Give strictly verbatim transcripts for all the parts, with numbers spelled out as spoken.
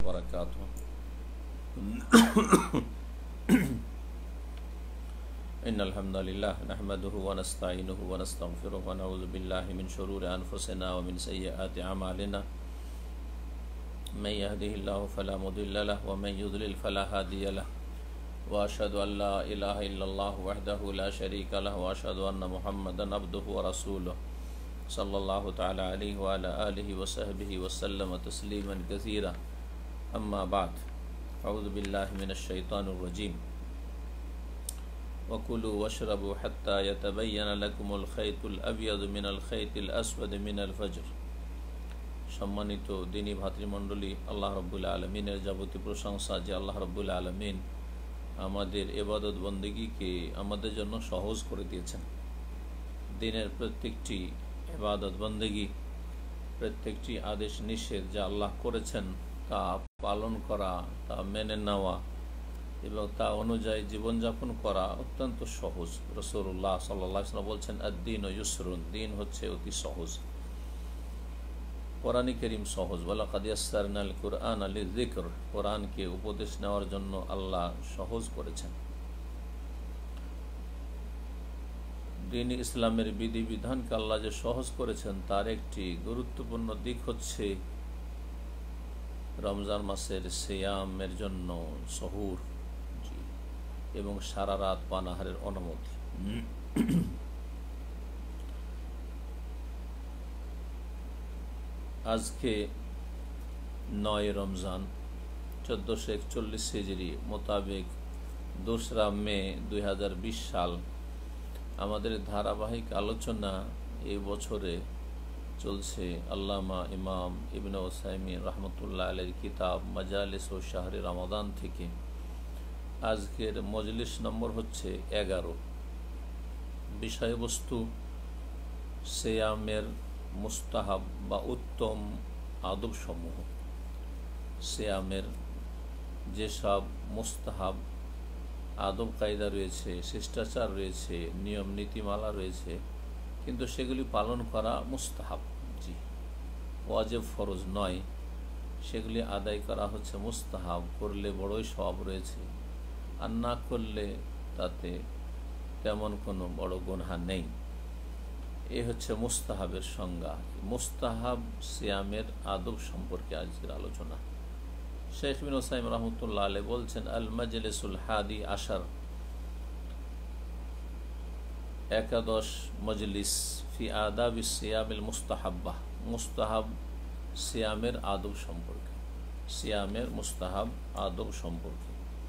وبركاته. إن الحمد لله نحمده ونستعينه ونستغفره ونعوذ بالله من شرور أنفسنا ومن سيئات أعمالنا من يهده الله فلا مضل له ومن يضلل فلا هادي له وأشهد أن لا إله إلا الله وحده لا شريك له وأشهد أن محمدا عبده ورسوله صلى الله تعالى عليه وعلى آله وصحبه وسلم تسليما كثيرا. أما بعد، أعوذ بالله من الشيطان الرجيم. وكلوا واشربوا حتى يتبين لكم الخيط الأبيض من الخيط الأسود من الفجر. সম্মানিত দিনী ভাতৃমণ্ডলী, আল্লাহ রাব্বুল আলামিনের যাবতীয় প্রশংসা যে আল্লাহ রাব্বুল আলামিন আমাদের ইবাদত বন্দেগীকে আমাদের জন্য সহজ করে দিয়েছেন। দিনের প্রত্যেকটি ইবাদত বন্দেগী, প্রত্যেকটি আদেশ নিষেধ যা আল্লাহ করেছেন তা পালন করা, তা মেনে নেওয়া এবং তা অনুযায়ী জীবনযাপন করা অত্যন্ত সহজ। রাসূলুল্লাহ সাল্লাল্লাহু আলাইহি ওয়াসাল্লাম বলছেন, আদ-দীন ইউসরুন, দিন হচ্ছে অতি সহজ। কোরআন কারীম সহজ। ওয়ালাকাদ ইয়াসসারনাল কুরআনা লিযিকর, কোরআনকে উপদেশ নেওয়ার জন্য আল্লাহ সহজ করেছেন। দিন ইসলামের বিধিবিধানকে আল্লাহ যে সহজ করেছেন তার একটি গুরুত্বপূর্ণ দিক হচ্ছে রমজান মাসের সিয়ামের জন্য সহুর এবং সারা রাত পানাহারের অনুমতি। আজকে নয় রমজান চোদ্দোশো একচল্লিশ হিজরি মোতাবেক দোসরা মে দুই হাজার বিশ সাল। আমাদের ধারাবাহিক আলোচনা এই বছরে চলছে আল্লামা ইমাম ইবনে উসাইমিন রহমতুল্লাহ আলাইহির কিতাব মাজালিস ও শাহরি রমাদান থেকে। আজকের মজলিস নম্বর হচ্ছে এগারো। বিষয়বস্তু সিয়ামের মুস্তাহাব বা উত্তম আদব সমূহ। সিয়ামের যেসব মুস্তাহাব আদব কায়দা রয়েছে, শিষ্টাচার রয়েছে, নিয়ম নীতিমালা রয়েছে, কিন্তু সেগুলি পালন করা মুস্তাহাব, জি ওয়াজিব ফরজ নয়, সেগুলি আদায় করা হচ্ছে মুস্তাহাব। করলে বড়ই সওয়াব রয়েছে, আর না করলে তাতে তেমন কোনো বড় গুনাহ নেই। এ হচ্ছে মুস্তাহাবের সংজ্ঞা। মুস্তাহাব সিয়ামের আদব সম্পর্কে আজকের আলোচনা। শেখ ইবনে উসাইমিন রাহমাতুল্লাহ আলাইহি বলছেন, আল মাজলিসুল হাদি আশার, একাদশ মজলিস ফি আদাবি সিয়ামিল মুস্তাহাব্বা, মুস্তাহাব সিয়ামের আদব সম্পর্কে, সিয়ামের মুস্তাহাব আদব সম্পর্কে।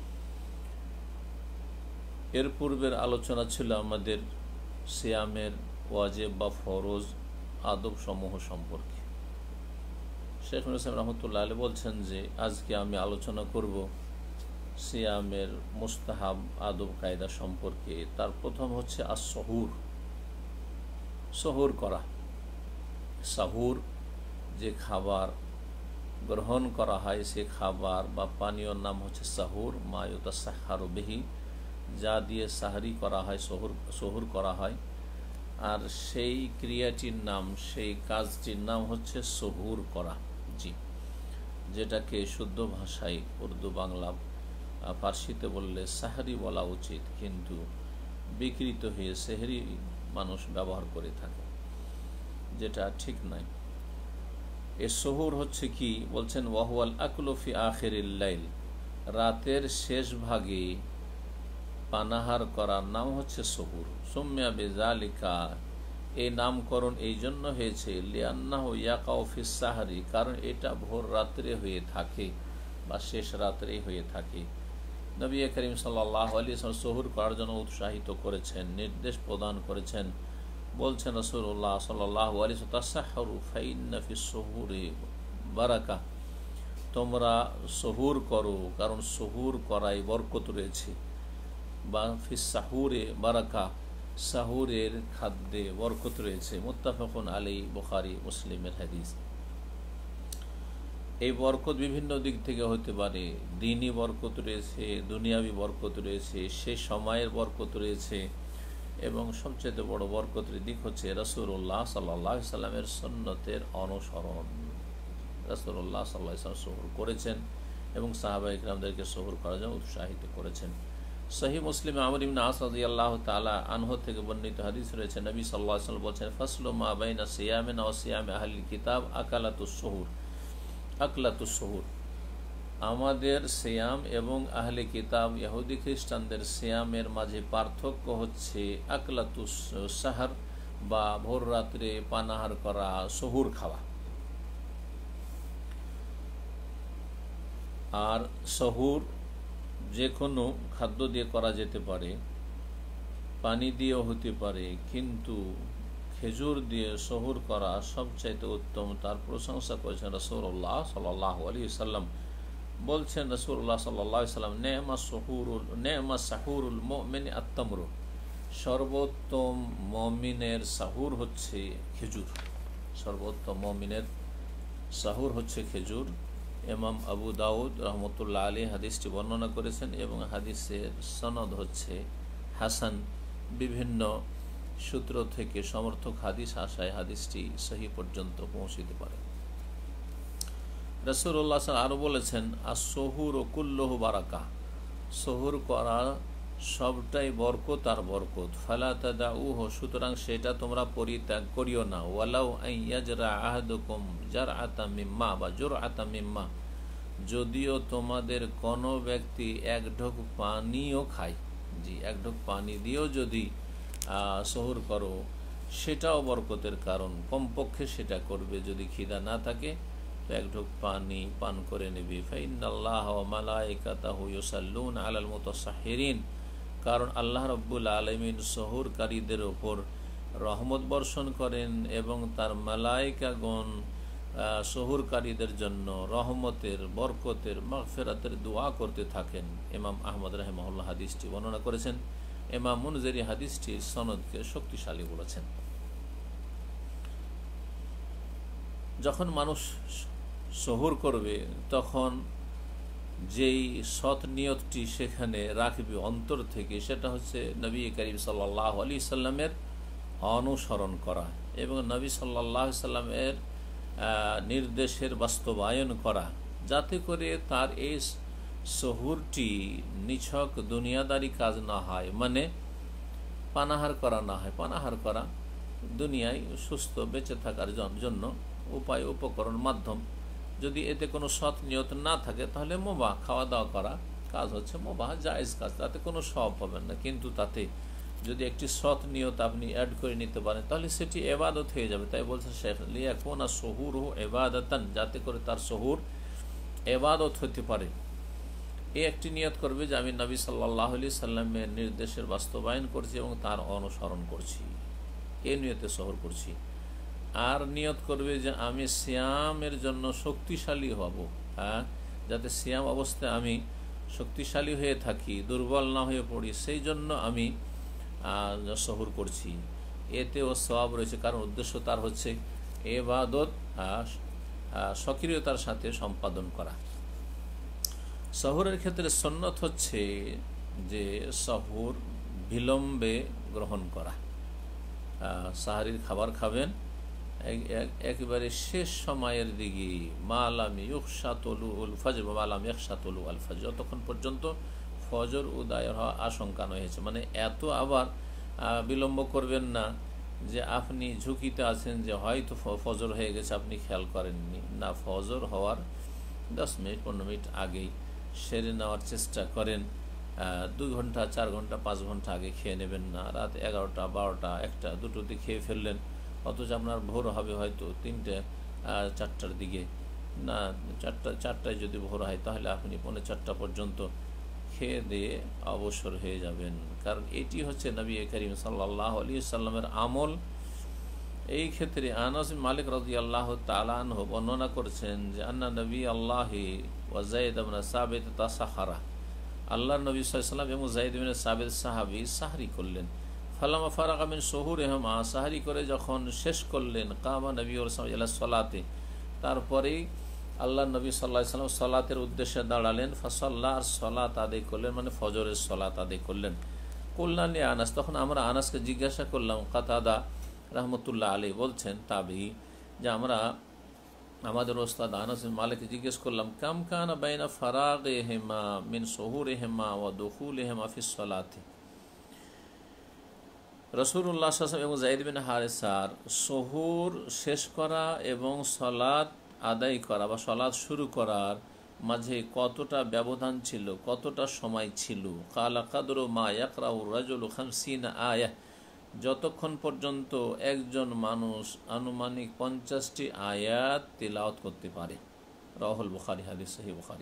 এর পূর্বের আলোচনা ছিল আমাদের সিয়ামের ওয়াজিব বা ফরজ আদব সমূহ সম্পর্কে। শেখ মুসলিম রহমতুল্লাহ আলাইহি বলছেন যে আজকে আমি আলোচনা করব সিয়ামের মুস্তাহাব আদব কায়দা সম্পর্কে। তার প্রথম হচ্ছে আস-সহুর, সহুর করা। সাহুর যে খাবার গ্রহণ করা হয় সে খাবার বা পানীয়র নাম হচ্ছে সাহুর, মা ইউতাসাহহারু বিহি, যা দিয়ে সাহরি করা হয়, সহুর সহুর করা হয়। আর সেই ক্রিয়াটির নাম, সেই কাজটির নাম হচ্ছে সহুর করা, জি যেটাকে শুদ্ধ ভাষায় উর্দু, বাংলা, ফার্সিতে বললে সাহরি বলা উচিত, কিন্তু বিকৃত হয়ে সেহরি মানুষ ব্যবহার করে থাকে, যেটা ঠিক নয়। এ সহুর হচ্ছে কি বলছেন, ওয়াহুয়াল আকলু ফি আখিরিল লাইল, রাতের শেষ ভাগে পানাহার করার নাম হচ্ছে সহুর। সুম্মিয়া বিযালিকা, এই নামকরণ এই জন্য হয়েছে লিআন্নাহু ইয়াকাউ ফিস সাহরি, কারণ এটা ভোর রাত্রে হয়ে থাকে বা শেষ রাত্রে হয়ে থাকে। নবী করিম সাল্লাল্লাহু আলাইহি ওয়াসাল্লাম সহুর করার জন্য উৎসাহিত করেছেন, নির্দেশ প্রদান করেছেন। বলছেন রাসূলুল্লাহ সাল্লাল্লাহু আলাইহি ওয়াসাল্লাম, তাসাহহারু ফাইন্না ফিস সুহুরি বারাকা, তোমরা সহুর করো কারণ সহুর করায় বরকত রয়েছে, বা ফিস সাহুরে বারাকা, সাহুরের খাদ্যে বরকত রয়েছে। মুত্তাফাকুন আলাইহি, বুখারী মুসলিমের হাদিস। এই বরকত বিভিন্ন দিক থেকে হতে পারে। দ্বীনি বরকত রয়েছে, দুনিয়াবি বরকত রয়েছে, সে সময়ের বরকত রয়েছে, এবং সবচেয়ে বড় বরকতের দিক হচ্ছে রাসূলুল্লাহ সাল্লাল্লাহু আলাইহি সাল্লামের সুন্নতের অনুসরণ। রাসূলুল্লাহ সাল্লাল্লাহু আলাইহি সাল্লাম সহুর করেছেন এবং সাহাবা ইকরামদেরকে সহুর করার জন্য উৎসাহিত করেছেন। সহিহ মুসলিমে আমর ইবনে আস রাদিয়াল্লাহু তাআলা আনহু থেকে বর্ণিত হাদিস রয়েছে, নবী সাল্লাল্লাহু আলাইহি ওয়াসাল্লাম বলেছেন, ফাসলু মা বাইনা সিয়ামিনা ওয়া সিয়ামি আহলিল কিতাব আকালাতুস সুহুর আকলাতুস সুহুর। আমাদের সিয়াম এবং আহলে কিতাব ইহুদি খ্রিস্টানদের সিয়ামের মাঝে পার্থক্য হচ্ছে আকলাতুস সাহার বা ভোর রাত্রে পানাহার করা, সুহুর খাওয়া। আর সহুর যে কোনো খাদ্য দিয়ে করা যেতে পারে, পানি দিয়েও হতে পারে, কিন্তু খেজুর দিয়ে সহুর করা সবচাইতে উত্তম। তার প্রশংসা করেছেন রাসূলুল্লাহ সাল্লাল্লাহু আলাইহি ওয়াসাল্লাম। বলছেন রাসূলুল্লাহ সাল্লাল্লাহু আলাইহি ওয়াসাল্লাম, নে'মা সুহুরুল নে'মা সাহুরুল মুমিন আত-তামরু। সর্বোত্তম মুমিনের সাহুর হচ্ছে খেজুর। সর্বোত্তম মুমিনের সাহুর হচ্ছে খেজুর। ইমাম আবু দাউদ রহমতুল্লাহ আলাইহি হাদিসটি বর্ণনা করেছেন এবং হাদিসের সনদ হচ্ছে হাসান। বিভিন্ন সূত্র থেকে সমর্থক হাদিস আসায় হাদিসটি সহিহ পর্যন্ত পৌঁছতে পারে। রাসূলুল্লাহ আরও বলেছেন, আস-সুহুর কুল্লুহু বারাকা। সহুর করা সবটাই বরকত আর বরকত। ফালা তাদাউহু, সুতরাং সেটা তোমরা পরিত্যাগ করিও না। ওয়ালাউ আইয়াজরা আহাদুকুম জারআতাম মিম্মা বা জুরআতাম মিম্মা, যদিও তোমাদের কোনো ব্যক্তি এক ঢোক পানিও খায়, জি এক ঢোক পানি দিয়েও যদি সহুর করো সেটাও বরকতের কারণ। কমপক্ষে সেটা করবে, যদি খিদা না থাকে তো এক ঢোক পানি পান করে নেবে। ফাইন্নাল্লাহা ওয়া মালাইকাতাহু ইউসাল্লুনা আলাল মুতাসাহহিরিন, কারণ আল্লাহ রাব্বুল আলামিন সহুরকারীদের ওপর রহমত বর্ষণ করেন এবং তার মালায়েকাগণ সহুরকারীদের জন্য রহমতের, বরকতের, মাগফিরাতের দোয়া করতে থাকেন। ইমাম আহমদ রাহিমাহুল্লাহ হাদিসটি বর্ণনা করেছেন। ইমাম মুনজিরি হাদিসটির সনদকে শক্তিশালী বলেছেন। যখন মানুষ সহুর করবে তখন যেই সৎ নিয়তটি সেখানে রাখবে অন্তর থেকে, সেটা হচ্ছে নবী করিম সাল্লাল্লাহু আলাইহি সাল্লামের অনুসরণ করা এবং নবী সাল্লাল্লাহু আলাইহি সাল্লামের নির্দেশের বাস্তবায়ন করা, যাতে করে তার এই সহুরটি নিছক দুনিয়াদারি কাজ না হয়, মানে পানাহার করা না হয়। পানাহার করা দুনিয়ায় সুস্থ বেঁচে থাকার জন্য উপায়, উপকরণ, মাধ্যম। যদি এতে কোনো সৎ নিয়ত না থাকে তাহলে মুবাহ, খাওয়া দাওয়া করা কাজ হচ্ছে মুবাহ, জায়েজ কাজ, তাতে কোনো সওয়াব পাবেন না। কিন্তু তাতে যদি একটি সৎ নিয়ত আপনি অ্যাড করে নিতে পারেন তাহলে সেটি ইবাদত হয়ে যাবে। তাই বলছে শেখ, লিয়াকুনা সুহুরুহু ইবাদাতান, যাতে করে তার সহুর ইবাদত হতে পারে। এই একটি নিয়ত করবে যে আমি নবী সাল্লাল্লাহু আলাইহি সাল্লামের নির্দেশের বাস্তবায়ন করছি এবং তার অনুসরণ করছি, এই নিয়তে সহুর করছি। আর নিয়ত করবে যে আমি সিয়ামের জন্য শক্তিশালী হব, হ্যাঁ, যাতে সিয়াম অবস্থায় আমি শক্তিশালী হয়ে থাকি, দুর্বল না হয়ে পড়ি, সেই জন্য আমি সহুর করছি। এতেও সওয়াব রয়েছে, কারণ উদ্দেশ্য তার হচ্ছে ইবাদত সক্রিয়তার সাথে সম্পাদন করা। সহুরের ক্ষেত্রে সুন্নত হচ্ছে যে সহুর বিলম্বে গ্রহণ করা। সাহারির খাবার খাবেন একেবারে শেষ সময়ের দিকে, মালাম ইউকশাতুল ফজর বা মালাম ইয়াকশাতুল আল ফজর, যতক্ষণ পর্যন্ত ফজর উদয় হওয়া আশঙ্কা হয়েছে। মানে এত আবার বিলম্ব করবেন না যে আপনি ঝুঁকিতে আছেন যে হয়তো ফজর হয়ে গেছে, আপনি খেয়াল করেননি। না, ফজর হওয়ার দশ মিনিট পনেরো মিনিট আগেই সেরে নেওয়ার চেষ্টা করেন। দুই ঘন্টা, চার ঘন্টা, পাঁচ ঘন্টা আগে খেয়ে নেবেন না। রাত এগারোটা, বারোটা, একটা, দুটোতে খেয়ে ফেললেন, অথচ আপনার ভোর হবে হয়তো তিনটে, চারটার দিকে। না, চারটা চারটায় যদি ভোর হয় তাহলে আপনি পৌনে চারটা পর্যন্ত খেয়ে দিয়ে অবসর হয়ে যাবেন। কারণ এটি হচ্ছে নবী করিম সাল্লাল্লাহু আলাইহি সাল্লামের আমল। এই ক্ষেত্রে আনাস বিন মালিক রাদিয়াল্লাহু তাআলা আনহু বর্ণনা করেছেন যে আন্না নবী আল্লাহি ওয়া যায়েদ ইবনে সাবিত তাসাহারা, আল্লাহর নবী সাল্লাল্লাহু আলাইহি সাল্লাম এবং যায়েদ ইবনে সাবিত সাহাবী সাহরি করলেন। ফালামা ফারাগা মিন সুহুরিহিমা, সাহরি করে যখন শেষ করলেন, কামা নবী সাল্লাল্লাহু আলাইহি ওয়াসাল্লাম ইলা সালাতে, তারপরেই আল্লাহ নবী সাল্লাল্লাহু আলাইহি ওয়াসাল্লাম সালাতের উদ্দেশ্যে দাঁড়ালেন। ফাসাল্লা, আর সালাত আদায় করলেন, মানে ফজরের সালাত আদায় করলেন। কুলনা লি আনাস, তখন আমরা আনাসকে জিজ্ঞাসা করলাম, কাতাদা রাহমাতুল্লাহ আলাইহি বলছেন, তাবি, যে আমরা আমাদের ওস্তাদ আনাস বিন মালিককে জিজ্ঞেস করলাম, কাম কানা বাইনা ফারাগিহিমা মিন সুহুরিহিমা ওয়া দুখুলিহিমা ফিস সালাতি। রাসূলুল্লাহ সাল্লাল্লাহু আলাইহি ওয়াসাল্লাম এবং যায়েদ বিন হারেসার সুহুর শেষ করা এবং সালাত আদায় করা বা সালাত শুরু করার মাঝে কতটা ব্যবধান ছিল, কতটা সময় ছিল? কালা কাদরু মা ইয়াকরাউ রাজুলু খামসিনা আয়াহ, যতক্ষণ পর্যন্ত একজন মানুষ আনুমানিক পঞ্চাশটি আয়াত তিলাওয়াত করতে পারে। রাহুল বুখারী, হাদিস সহিহ বুখারী।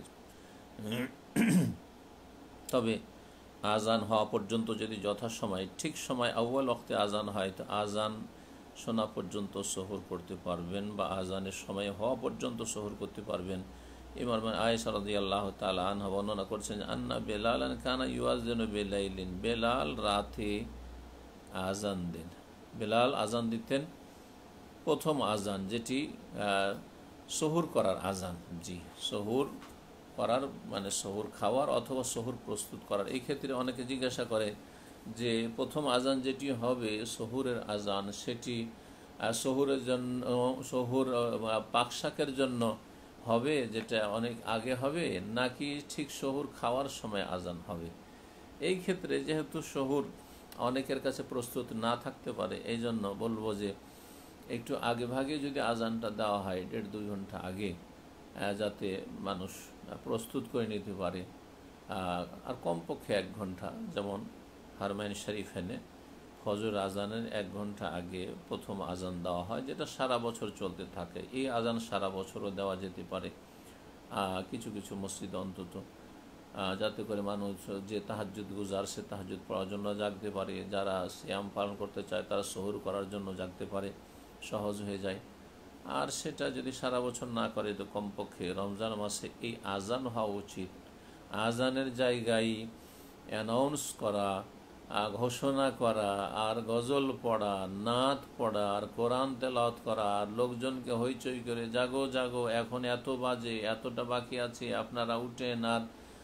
তবে আজান হওয়া পর্যন্ত যদি যথাসময় ঠিক সময় আউয়াল ওয়াক্তে আজান হয়, তো আজান শোনা পর্যন্ত সহর করতে পারবেন বা আজানের সময় হওয়া পর্যন্ত সহর করতে পারবেন। ইমাম আয়েশা রাদিয়াল্লাহু তাআলা আনহা বর্ণনা করছেন, আন্না বেলালান কানা ইউয়াযিনু বিলাইলিন, বেলাল রাতে আজান দেন। বেলাল আজান দিতেন প্রথম আজান, যেটি সহুর করার আজান। জি, সহুর করার মানে সহুর খাওয়ার অথবা সহুর প্রস্তুত করার। এই ক্ষেত্রে অনেকে জিজ্ঞাসা করে যে প্রথম আজান যেটি হবে সহুরের আজান, সেটি সহুরের জন্য, সহুর পাকশাকের জন্য হবে, যেটা অনেক আগে হবে, নাকি ঠিক সহুর খাওয়ার সময় আজান হবে? এই ক্ষেত্রে যেহেতু সহুর অনেকের কাছে প্রস্তুত না থাকতে পারে, এই জন্য বলবো যে একটু আগে ভাগে যদি আজানটা দেওয়া হয়, দেড় দুই ঘন্টা আগে, যাতে মানুষ প্রস্তুত করে নিতে পারে। আর কমপক্ষে এক ঘন্টা, যেমন হারমাইন শরীফেনে ফজর আজানের এক ঘন্টা আগে প্রথম আজান দেওয়া হয়, যেটা সারা বছর চলতে থাকে। এই আজান সারা বছরও দেওয়া যেতে পারে কিছু কিছু মসজিদে অন্তত, যাতে করে মানুষ যে তাহাজ্জুদ গুজার সে তাহাজ্জুদ পড়ার জন্য জাগতে পারে, যারা সিয়াম পালন করতে চায় তারা সহুর করার জন্য জাগতে পারে, সহজ হয়ে যায়। আর সেটা যদি সারা বছর না করে, তো কমপক্ষে রমজান মাসে এই আজান হওয়া উচিত। আজানের জায়গায় অ্যানাউন্স করা, ঘোষণা করা, আর গজল পড়া, নাত পড়া, আর কোরআন তেলাওয়াত করা, আর লোকজনকে হইচই করে জাগো জাগো, এখন এত বাজে, এতটা বাকি আছে, আপনারা উঠেন আর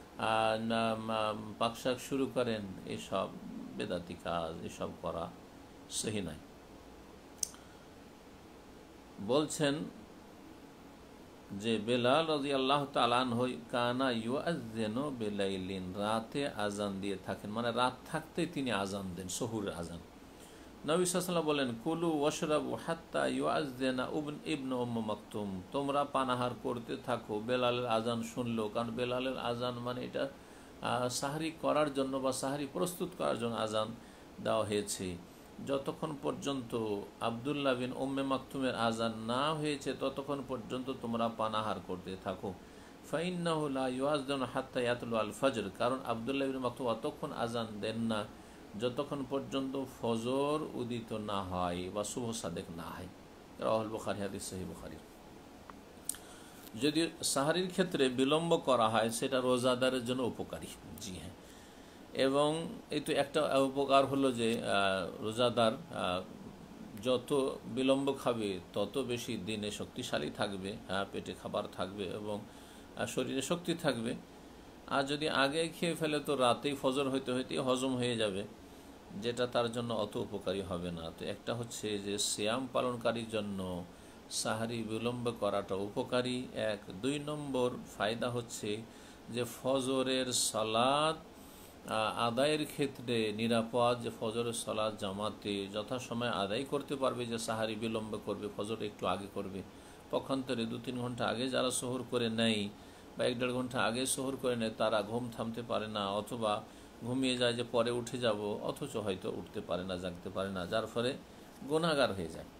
পাকশাক শুরু করেন, এসব বেদাতি কাজ, এসব করা সহি নয়। বলছেন যে বেলাল রাদিয়াল্লাহু তাআলা আনহু কানা ইউআযযিনু বিলাইলিন, রাতে আজান দিয়ে থাকেন, মানে রাত থাকতেই তিনি আজান দেন, সহুরের আজান। নবী সাল্লাল্লাহু আলাইহি ওয়াসাল্লাম বলেন, কুলু ওয়াশরাবু হাত্তা ইউআযযিনা ইবনু উম্মে মাকতুম, তোমরা পানাহার করতে থাকো বেলালের আজান শুনলো। কারণ বেলালের আজান মানে এটা সাহরি করার জন্য বা সাহরি প্রস্তুত করার জন্য আজান দেওয়া হয়েছে। যতক্ষণ পর্যন্ত আবদুল্লাহ বিন উম্মে মাকতুমের আজান না হয়েছে, ততক্ষণ পর্যন্ত তোমরা পানাহার করতে থাকো। ফাইন্নাহু লা ইউআযযিনু হাত্তা ইয়াতলু আল ফজর, কারণ আবদুল্লাহ বিন মাকতুম অতক্ষণ আজান দেন না যতক্ষণ পর্যন্ত ফজর উদিত না হয় বা শুভ সাদেক না হয়। রাহুল বুখারী, হাদিস সহিহ বুখারী। যদি সাহারির ক্ষেত্রে বিলম্ব করা হয়, সেটা রোজাদারের জন্য উপকারী। জি হ্যাঁ, এবং এই তো একটা উপকার হলো যে রোজাদার যত বিলম্ব খাবে তত বেশি দিনে শক্তিশালী থাকবে, হ্যাঁ, পেটে খাবার থাকবে এবং শরীরে শক্তি থাকবে। আর যদি আগে খেয়ে ফেলে তো রাতেই ফজর হইতে হইতে হজম হয়ে যাবে, যেটা তার জন্য অত উপকারী হবে না। তো একটা হচ্ছে যে সিয়াম পালনকারীর জন্য সাহারি বিলম্ব করাটা উপকারী এক। দুই নম্বর ফায়দা হচ্ছে যে ফজরের সালাত আদায়ের ক্ষেত্রে নিরাপদ, যে ফজরের সালাত জামাতে যথাসময়ে আদায় করতে পারবে। যে সাহারি বিলম্ব করবে, ফজর একটু আগে করবে, পক্ষান্তরে দু তিন ঘন্টা আগে যারা শহর করে নেয় বা এক দেড় ঘন্টা আগে শহর করে নেয়, তারা ঘুম থামতে পারে না, অথবা ঘুমিয়ে যায় যে পরে উঠে যাব, অথচ হয়তো উঠতে পারে না, জাগতে পারে না, যার ফলে গুনাহগার হয়ে যায়।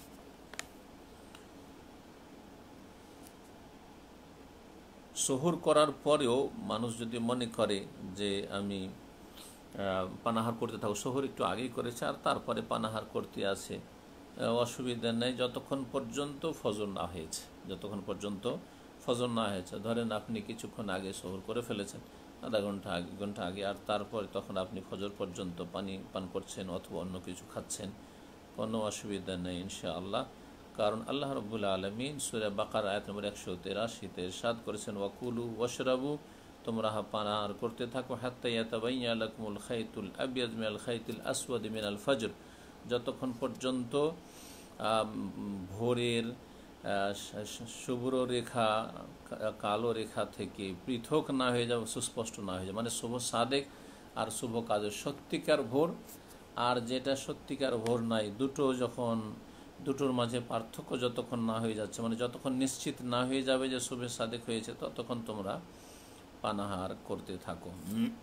শহুর করার পরেও মানুষ যদি মনে করে যে আমি পানাহার করতে থাকবো, শহুর একটু আগেই করেছে আর তারপরে পানাহার করতে আছে, অসুবিধা নেই, যতক্ষণ পর্যন্ত ফজর না হয়েছে, যতক্ষণ পর্যন্ত ফজর না হয়েছে। ধরেন আপনি কিছুক্ষণ আগে শহুর করে ফেলেছেন, আধা ঘন্টা আগে ঘন্টা আগে, আর তারপরে তখন আপনি ফজর পর্যন্ত পানি পান করছেন অথবা অন্য কিছু খাচ্ছেন, কোনো অসুবিধা নেই ইনশাআল্লাহ। কারণ আল্লাহ রাব্বুল আলামিন সূরা বাকারা আয়াত নম্বর একশো তেরাশিতে ইরশাদ করেছেন, ওয়াকুলু ওয়াশরাবু, তোমরা পানাহার করতে থাকো, হাত্তা ইয়াতাবাইয়ানা লাকুমুল খাইতুল আবিয়াদ মিনাল খাইতিল আসওয়াদি মিনাল ফজর, যতক্ষণ পর্যন্ত ভোরের শুভ্র রেখা কালো রেখা থেকে পৃথক না হয়ে যাবে, সুস্পষ্ট না হয়ে যাবে, মানে শুভ সাদেক আর শুভ কাজ, সত্যিকার ভোর আর যেটা সত্যিকার ভোর নাই, দুটো যখন দুটোর মাঝে পার্থক্য যতক্ষণ না হয়ে যাচ্ছে, মানে যতক্ষণ নিশ্চিত না হয়ে যাবে যে শুভ সাদেক হয়েছে, ততক্ষণ তোমরা পানাহার করতে থাকো।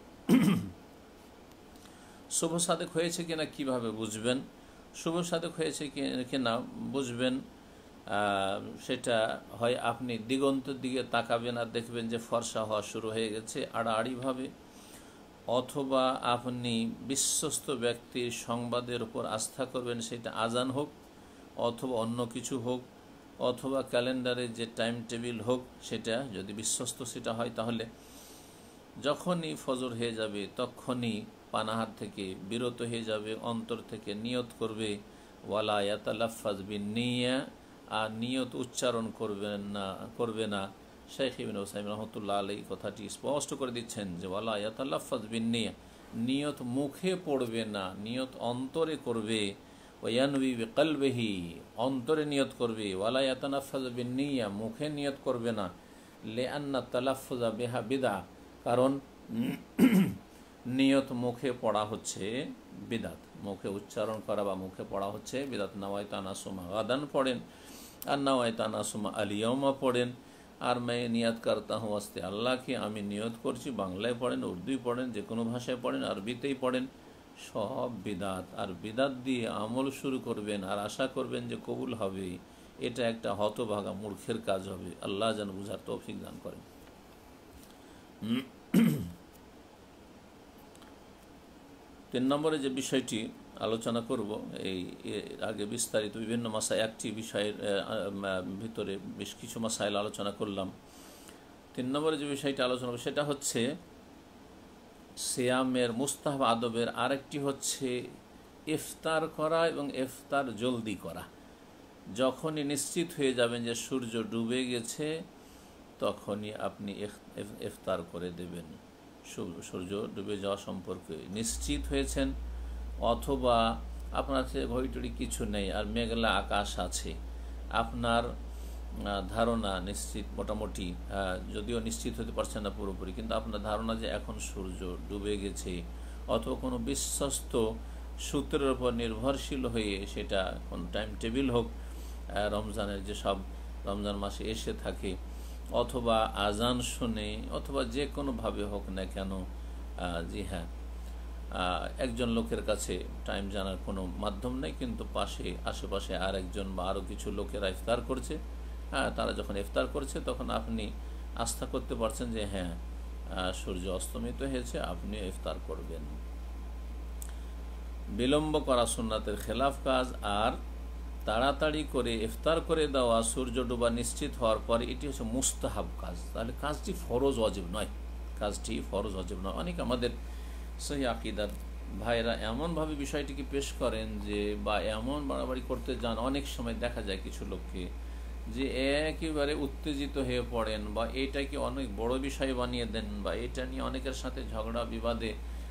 শুভ সাদেক হয়েছে কিনা কিভাবে বুঝবেন? শুভ সাদেক হয়েছে কিনা বুঝবেন সেটা হয় আপনি দিগন্তের দিকে তাকাবেন আর দেখবেন যে ফর্সা হওয়া শুরু হয়ে গেছে আড়াআড়িভাবে, অথবা আপনি বিশ্বস্ত ব্যক্তির সংবাদের উপর আস্থা করবেন, সেটা আজান হোক অথবা অন্য কিছু হোক, অথবা ক্যালেন্ডারে যে টাইম টেবিল হোক, সেটা যদি বিশ্বস্ত সেটা হয়, তাহলে যখনই ফজর হয়ে যাবে তখনই পানাহার থেকে বিরত হয়ে যাবে, অন্তর থেকে নিয়ত করবে, ওয়ালা ইয়াতালাফাজ বিন্নিয়া, আর নিয়ত উচ্চারণ করবেন না করবে না। শেখ ইবনে উসাইমিন রাহমাতুল্লাহ আলাইহি কথাটি স্পষ্ট করে দিচ্ছেন যে ওয়ালা ইয়াতালাফাজ বিন্নিয়া, নিয়ত মুখে পড়বে না, নিয়ত অন্তরে করবে। ওয়ায়ানবি বিকলবিহি, অন্তরে নিয়ত করবে। ওয়ালা ইয়াতানাফাজ বিন্নিয়া, মুখে নিয়ত করবে না। লিআন্না তালাফফুযা বিহা বিদআ, কারণ নিয়ত মুখে পড়া হচ্ছে বিদাত, মুখে উচ্চারণ করা বা মুখে পড়া হচ্ছে বিদাত। নাওয়াইতু আন আসুমা গাদান পড়েন, আর নাওয়াইতু আন আসুমা আল ইয়াউমা পড়েন, আর मैं নিয়ত করতা হুঁ ওয়াস্তে আল্লাহ কি, আমি নিয়ত করছি, বাংলায় পড়েন, উর্দুই পড়েন, যে কোনো ভাষায় পড়েন, আরবিতেই পড়েন, সব বিদাত। আর বিদাত দিয়ে আমল শুরু করবেন আর আশা করবেন যে কবুল হবে, এটা একটা হতভাগা মূর্খের কাজ হবে। আল্লাহ যেন বুঝার তৌফিক দান করেন। তিন নম্বরে যে বিষয়টি আলোচনা করব, এই আগে বিস্তারিত বিভিন্ন মাসায় একটি বিষয়ের ভিতরে বেশ কিছু মাসাইল আলোচনা করলাম। তিন নম্বরে যে বিষয়টি আলোচনা করব সেটা হচ্ছে সিয়ামের মুস্তাহাব আদবের আরেকটি হচ্ছে ইফতার করা এবং ইফতার জলদি করা। যখনই নিশ্চিত হয়ে যাবেন যে সূর্য ডুবে গেছে, তখনই আপনি ইফতার করে দেবেন। সূর্য ডুবে যাওয়া সম্পর্কে নিশ্চিত হয়েছেন, অথবা আপনার ঘড়িটড়ি কিছু নেই আর মেঘলা আকাশ আছে, আপনার ধারণা নিশ্চিত, মোটামুটি যদিও নিশ্চিত হতে পারছেন না পুরোপুরি, কিন্তু আপনার ধারণা যে এখন সূর্য ডুবে গেছে, অথবা কোনো বিশ্বস্ত সূত্রের উপর নির্ভরশীল হয়ে, সেটা কোন টাইম টেবিল হোক, রমজানের যেসব রমজান মাসে এসে থাকে, অথবা আজান শুনে, অথবা যে কোনোভাবে হোক না কেন, জি হ্যাঁ, একজন লোকের কাছে টাইম জানার কোনো মাধ্যম নেই, কিন্তু পাশে আশেপাশে আর একজন বা আরও কিছু লোকেরা ইফতার করছে, হ্যাঁ, তারা যখন ইফতার করছে তখন আপনি আস্থা করতে পারছেন যে হ্যাঁ সূর্য অস্তমিত হয়েছে, আপনি ইফতার করবেন। বিলম্ব করা সুন্নাতের খেলাফ কাজ, আর তাড়াতাড়ি করে ইফতার করে দেওয়া সূর্য ডোবা নিশ্চিত হওয়ার পরে, এটি হচ্ছে মুস্তাহাব কাজ। তাহলে কাজটি ফরজ ওয়াজিব নয়, কাজটি ফরজ ওয়াজিব নয়। অনেক আমাদের সহি আকিদার ভাইরা এমনভাবে বিষয়টিকে পেশ করেন যে, বা এমন বাড়াবাড়ি করতে যান, অনেক সময় দেখা যায় কিছু লোককে যে একেবারে উত্তেজিত হয়ে পড়েন, বা এটাকে অনেক বড় বিষয় বানিয়ে দেন, বা এটা নিয়ে অনেকের সাথে ঝগড়া বিবাদে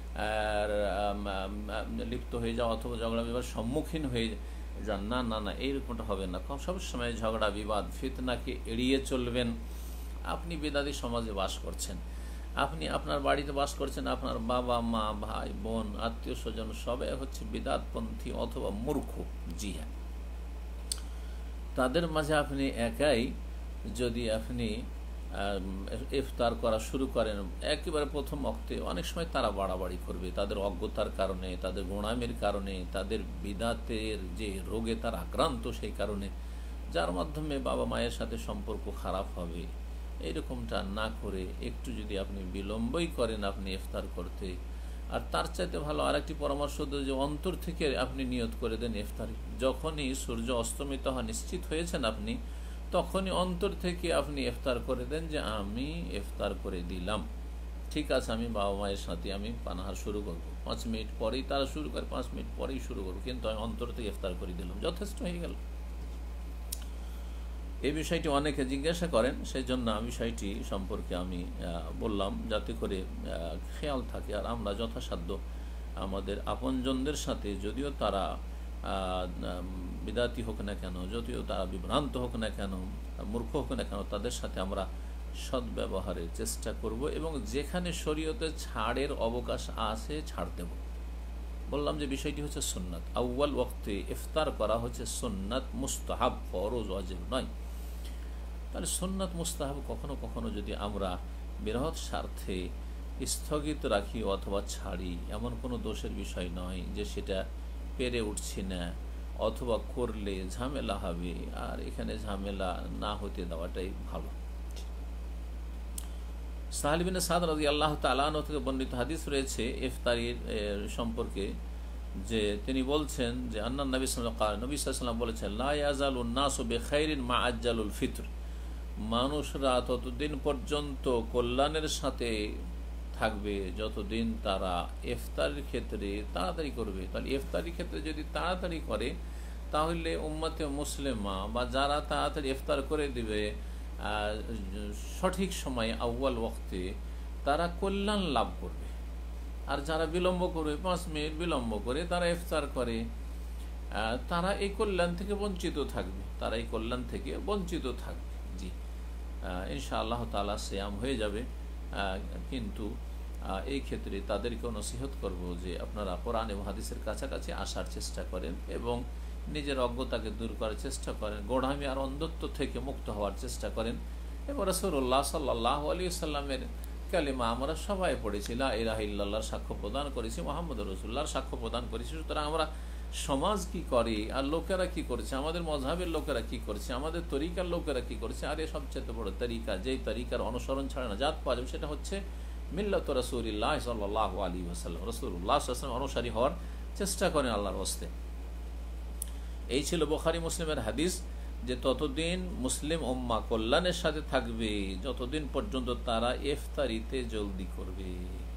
লিপ্ত হয়ে যাওয়া, অথবা ঝগড়া বিবাদ সম্মুখীন হয়ে যান। না না না এইরকমটা হবে না। সবসময় ঝগড়া বিবাদ ফিতনাকে এড়িয়ে চলবেন। আপনি বেদাতি সমাজে বাস করছেন, আপনি আপনার বাড়িতে বাস করছেন, আপনার বাবা মা ভাই বোন আত্মীয় স্বজন সবাই হচ্ছে বিদাতপন্থী অথবা মূর্খ। জি হ্যাঁ, তাদের মাঝে আপনি একাই যদি আপনি ইফতার করা শুরু করেন, একেবারে প্রথম অক্তে অনেক সময় তারা বাড়াবাড়ি করবে, তাদের অজ্ঞতার কারণে, তাদের গোঁড়ামির কারণে, তাদের বিদাতের যে রোগে তার আক্রান্ত সেই কারণে, যার মাধ্যমে বাবা মায়ের সাথে সম্পর্ক খারাপ হবে। এইরকমটা না করে একটু যদি আপনি বিলম্বই করেন আপনি ইফতার করতে, আর তার চাইতে ভালো আরেকটি পরামর্শ যে অন্তর থেকে আপনি নিয়ত করে দেন ইফতারি। যখনই সূর্য অস্তমিত হওয়া নিশ্চিত হয়েছেন আপনি, তখনই অন্তর থেকে আপনি ইফতার করে দেন যে আমি ইফতার করে দিলাম, ঠিক আছে, আমি বাবা মায়ের সাথে আমি পানাহার শুরু করব, পাঁচ মিনিট পরেই তারা শুরু করে, পাঁচ মিনিট পরেই শুরু করবো, কিন্তু আমি অন্তর থেকে ইফতার করে দিলাম, যথেষ্ট হয়ে গেল। এই বিষয়টি অনেকে জিজ্ঞাসা করেন, সেই জন্য আমি বিষয়টি সম্পর্কে আমি বললাম, যাতে করে খেয়াল থাকে। আর আমরা যথাসাধ্য আমাদের আপনজনদের সাথে, যদিও তারা বিদাতি হোক না কেন, যদিও তারা বিভ্রান্ত হোক না কেন, মূর্খ হোক না কেন, তাদের সাথে আমরা সদ্ব্যবহারের চেষ্টা করব এবং যেখানে শরীয়তে ছাড়ের অবকাশ আছে ছাড় দেব। বললাম যে বিষয়টি হচ্ছে সুন্নাত। আউয়াল ওয়াক্তে ইফতার করা হচ্ছে সুন্নাত, মুস্তাহাব, ফরজ ওয়াজিব নয়। তাহলে সুন্নাত মুস্তাহাব কখনো কখনো যদি আমরা বৃহৎ স্বার্থে স্থগিত রাখি অথবা ছাড়ি, এমন কোনো দোষের বিষয় নয় যে সেটা পেরে উঠছি না অথবা করলে ঝামেলা হবে, আর এখানে ঝামেলা না হতে দেওয়াটাই ভালো। সাহেল বিন সাদ রাদিয়াল্লাহু তাআলা আনহু থেকে বর্ণিত হাদিস রয়েছে ইফতারির সম্পর্কে, যে তিনি বলছেন যে আন্না নবী সাল্লাল্লাহু আলাইহি নবী সাল্লাল্লাহু আলাইহি ওয়াসাল্লাম বলেছেন, লা ইয়াজালুন নাসু বিখাইরিন মা আজ্জালুল ফিতর, মানুষরা ততদিন পর্যন্ত কল্যাণের সাথে থাকবে যতদিন তারা ইফতারের ক্ষেত্রে তাড়াতাড়ি করবে। তাহলে ইফতারির ক্ষেত্রে যদি তাড়াতাড়ি করে তাহলে উম্মতে মুসলিমা বা যারা তাড়াতাড়ি ইফতার করে দিবে সঠিক সময়ে আউয়াল ওয়াক্তে, তারা কল্যাণ লাভ করবে। আর যারা বিলম্ব করবে, পাঁচ মিনিট বিলম্ব করে তারা ইফতার করে, তারা এই কল্যাণ থেকে বঞ্চিত থাকবে, তারা এই কল্যাণ থেকে বঞ্চিত থাকবে। জি, ইনশাআল্লাহ তাআলা সিয়াম হয়ে যাবে, কিন্তু এই ক্ষেত্রে তাদেরকেও নসিহত করব যে আপনারা কোরআন এবং হাদিসের কাছাকাছি আসার চেষ্টা করেন এবং নিজের অজ্ঞতাকে দূর করার চেষ্টা করেন, গোড়ামি আর অন্ধত্ব থেকে মুক্ত হওয়ার চেষ্টা করেন। এবং রাসূলুল্লাহ সাল্লাল্লাহু আলাইহি ওয়াসাল্লামের কালিমা আমরা সবাই পড়েছি, লা ইলাহা ইল্লাল্লাহর সাক্ষ্য প্রদান করেছি, মুহাম্মদুর রাসূলুল্লাহর সাক্ষ্য প্রদান করেছি। সুতরাং আমরা সমাজ কি করে আর লোকেরা কি করছে, আমাদের মযহাবের লোকেরা কি করছে, আমাদের তরিকার লোকেরা কি করছে, আর এ সবচেয়ে বড় তরিকা, যেই তরিকার অনুসরণ ছাড়া নাজাত পাওয়া যাবে, সেটা হচ্ছে মিল্লাত রাসূলিল্লাহ সাল্লাল্লাহু আলাইহি ওয়াসাল্লাম। রাসূলুল্লাহ সাল্লাল্লাহু আলাইহি ওয়াসাল্লাম অনুসারী হওয়ার চেষ্টা করেন আল্লাহর ওয়াস্তে। এই ছিল বুখারী মুসলিমের হাদিস, যে ততদিন মুসলিম উম্মাহ কল্যাণের সাথে থাকবে যতদিন পর্যন্ত তারা ইফতারিতে জলদি করবে।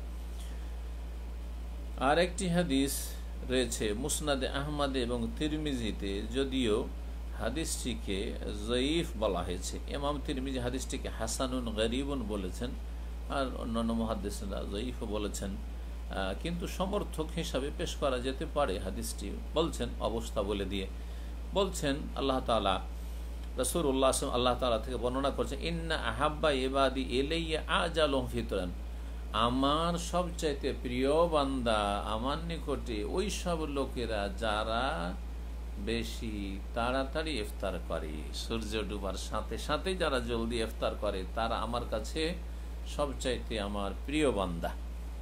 আর একটি হাদিস রয়েছে মুসনাদে আহমদ এবং তিরমিজিতে, যদিও হাদিসটিকে জয়ীফ বলা হয়েছে। ইমাম তিরমিজি হাদিসটিকে হাসানুন গরীবুন বলেছেন, আর অন্যান্য মুহাদ্দিসরা জয়ীফও বলেছেন, কিন্তু সমর্থক হিসাবে পেশ করা যেতে পারে হাদিসটি। বলছেন অবস্থা বলে দিয়ে বলছেন আল্লাহ তাআলা, রাসূলুল্লাহ আল্লাহ তাআলা থেকে বর্ণনা করছেন, ইন্না আহাব্বা ইবাদি ইলাইয়া আজালুহুম ফিতরান, আমার সবচাইতে প্রিয় বান্দা আমার নিকটে ওই সব লোকেরা যারা বেশি তাড়াতাড়ি ইফতার করে, সূর্য ডুবার সাথে সাথে যারা জলদি ইফতার করে তারা আমার কাছে সবচাইতে আমার প্রিয় বান্দা।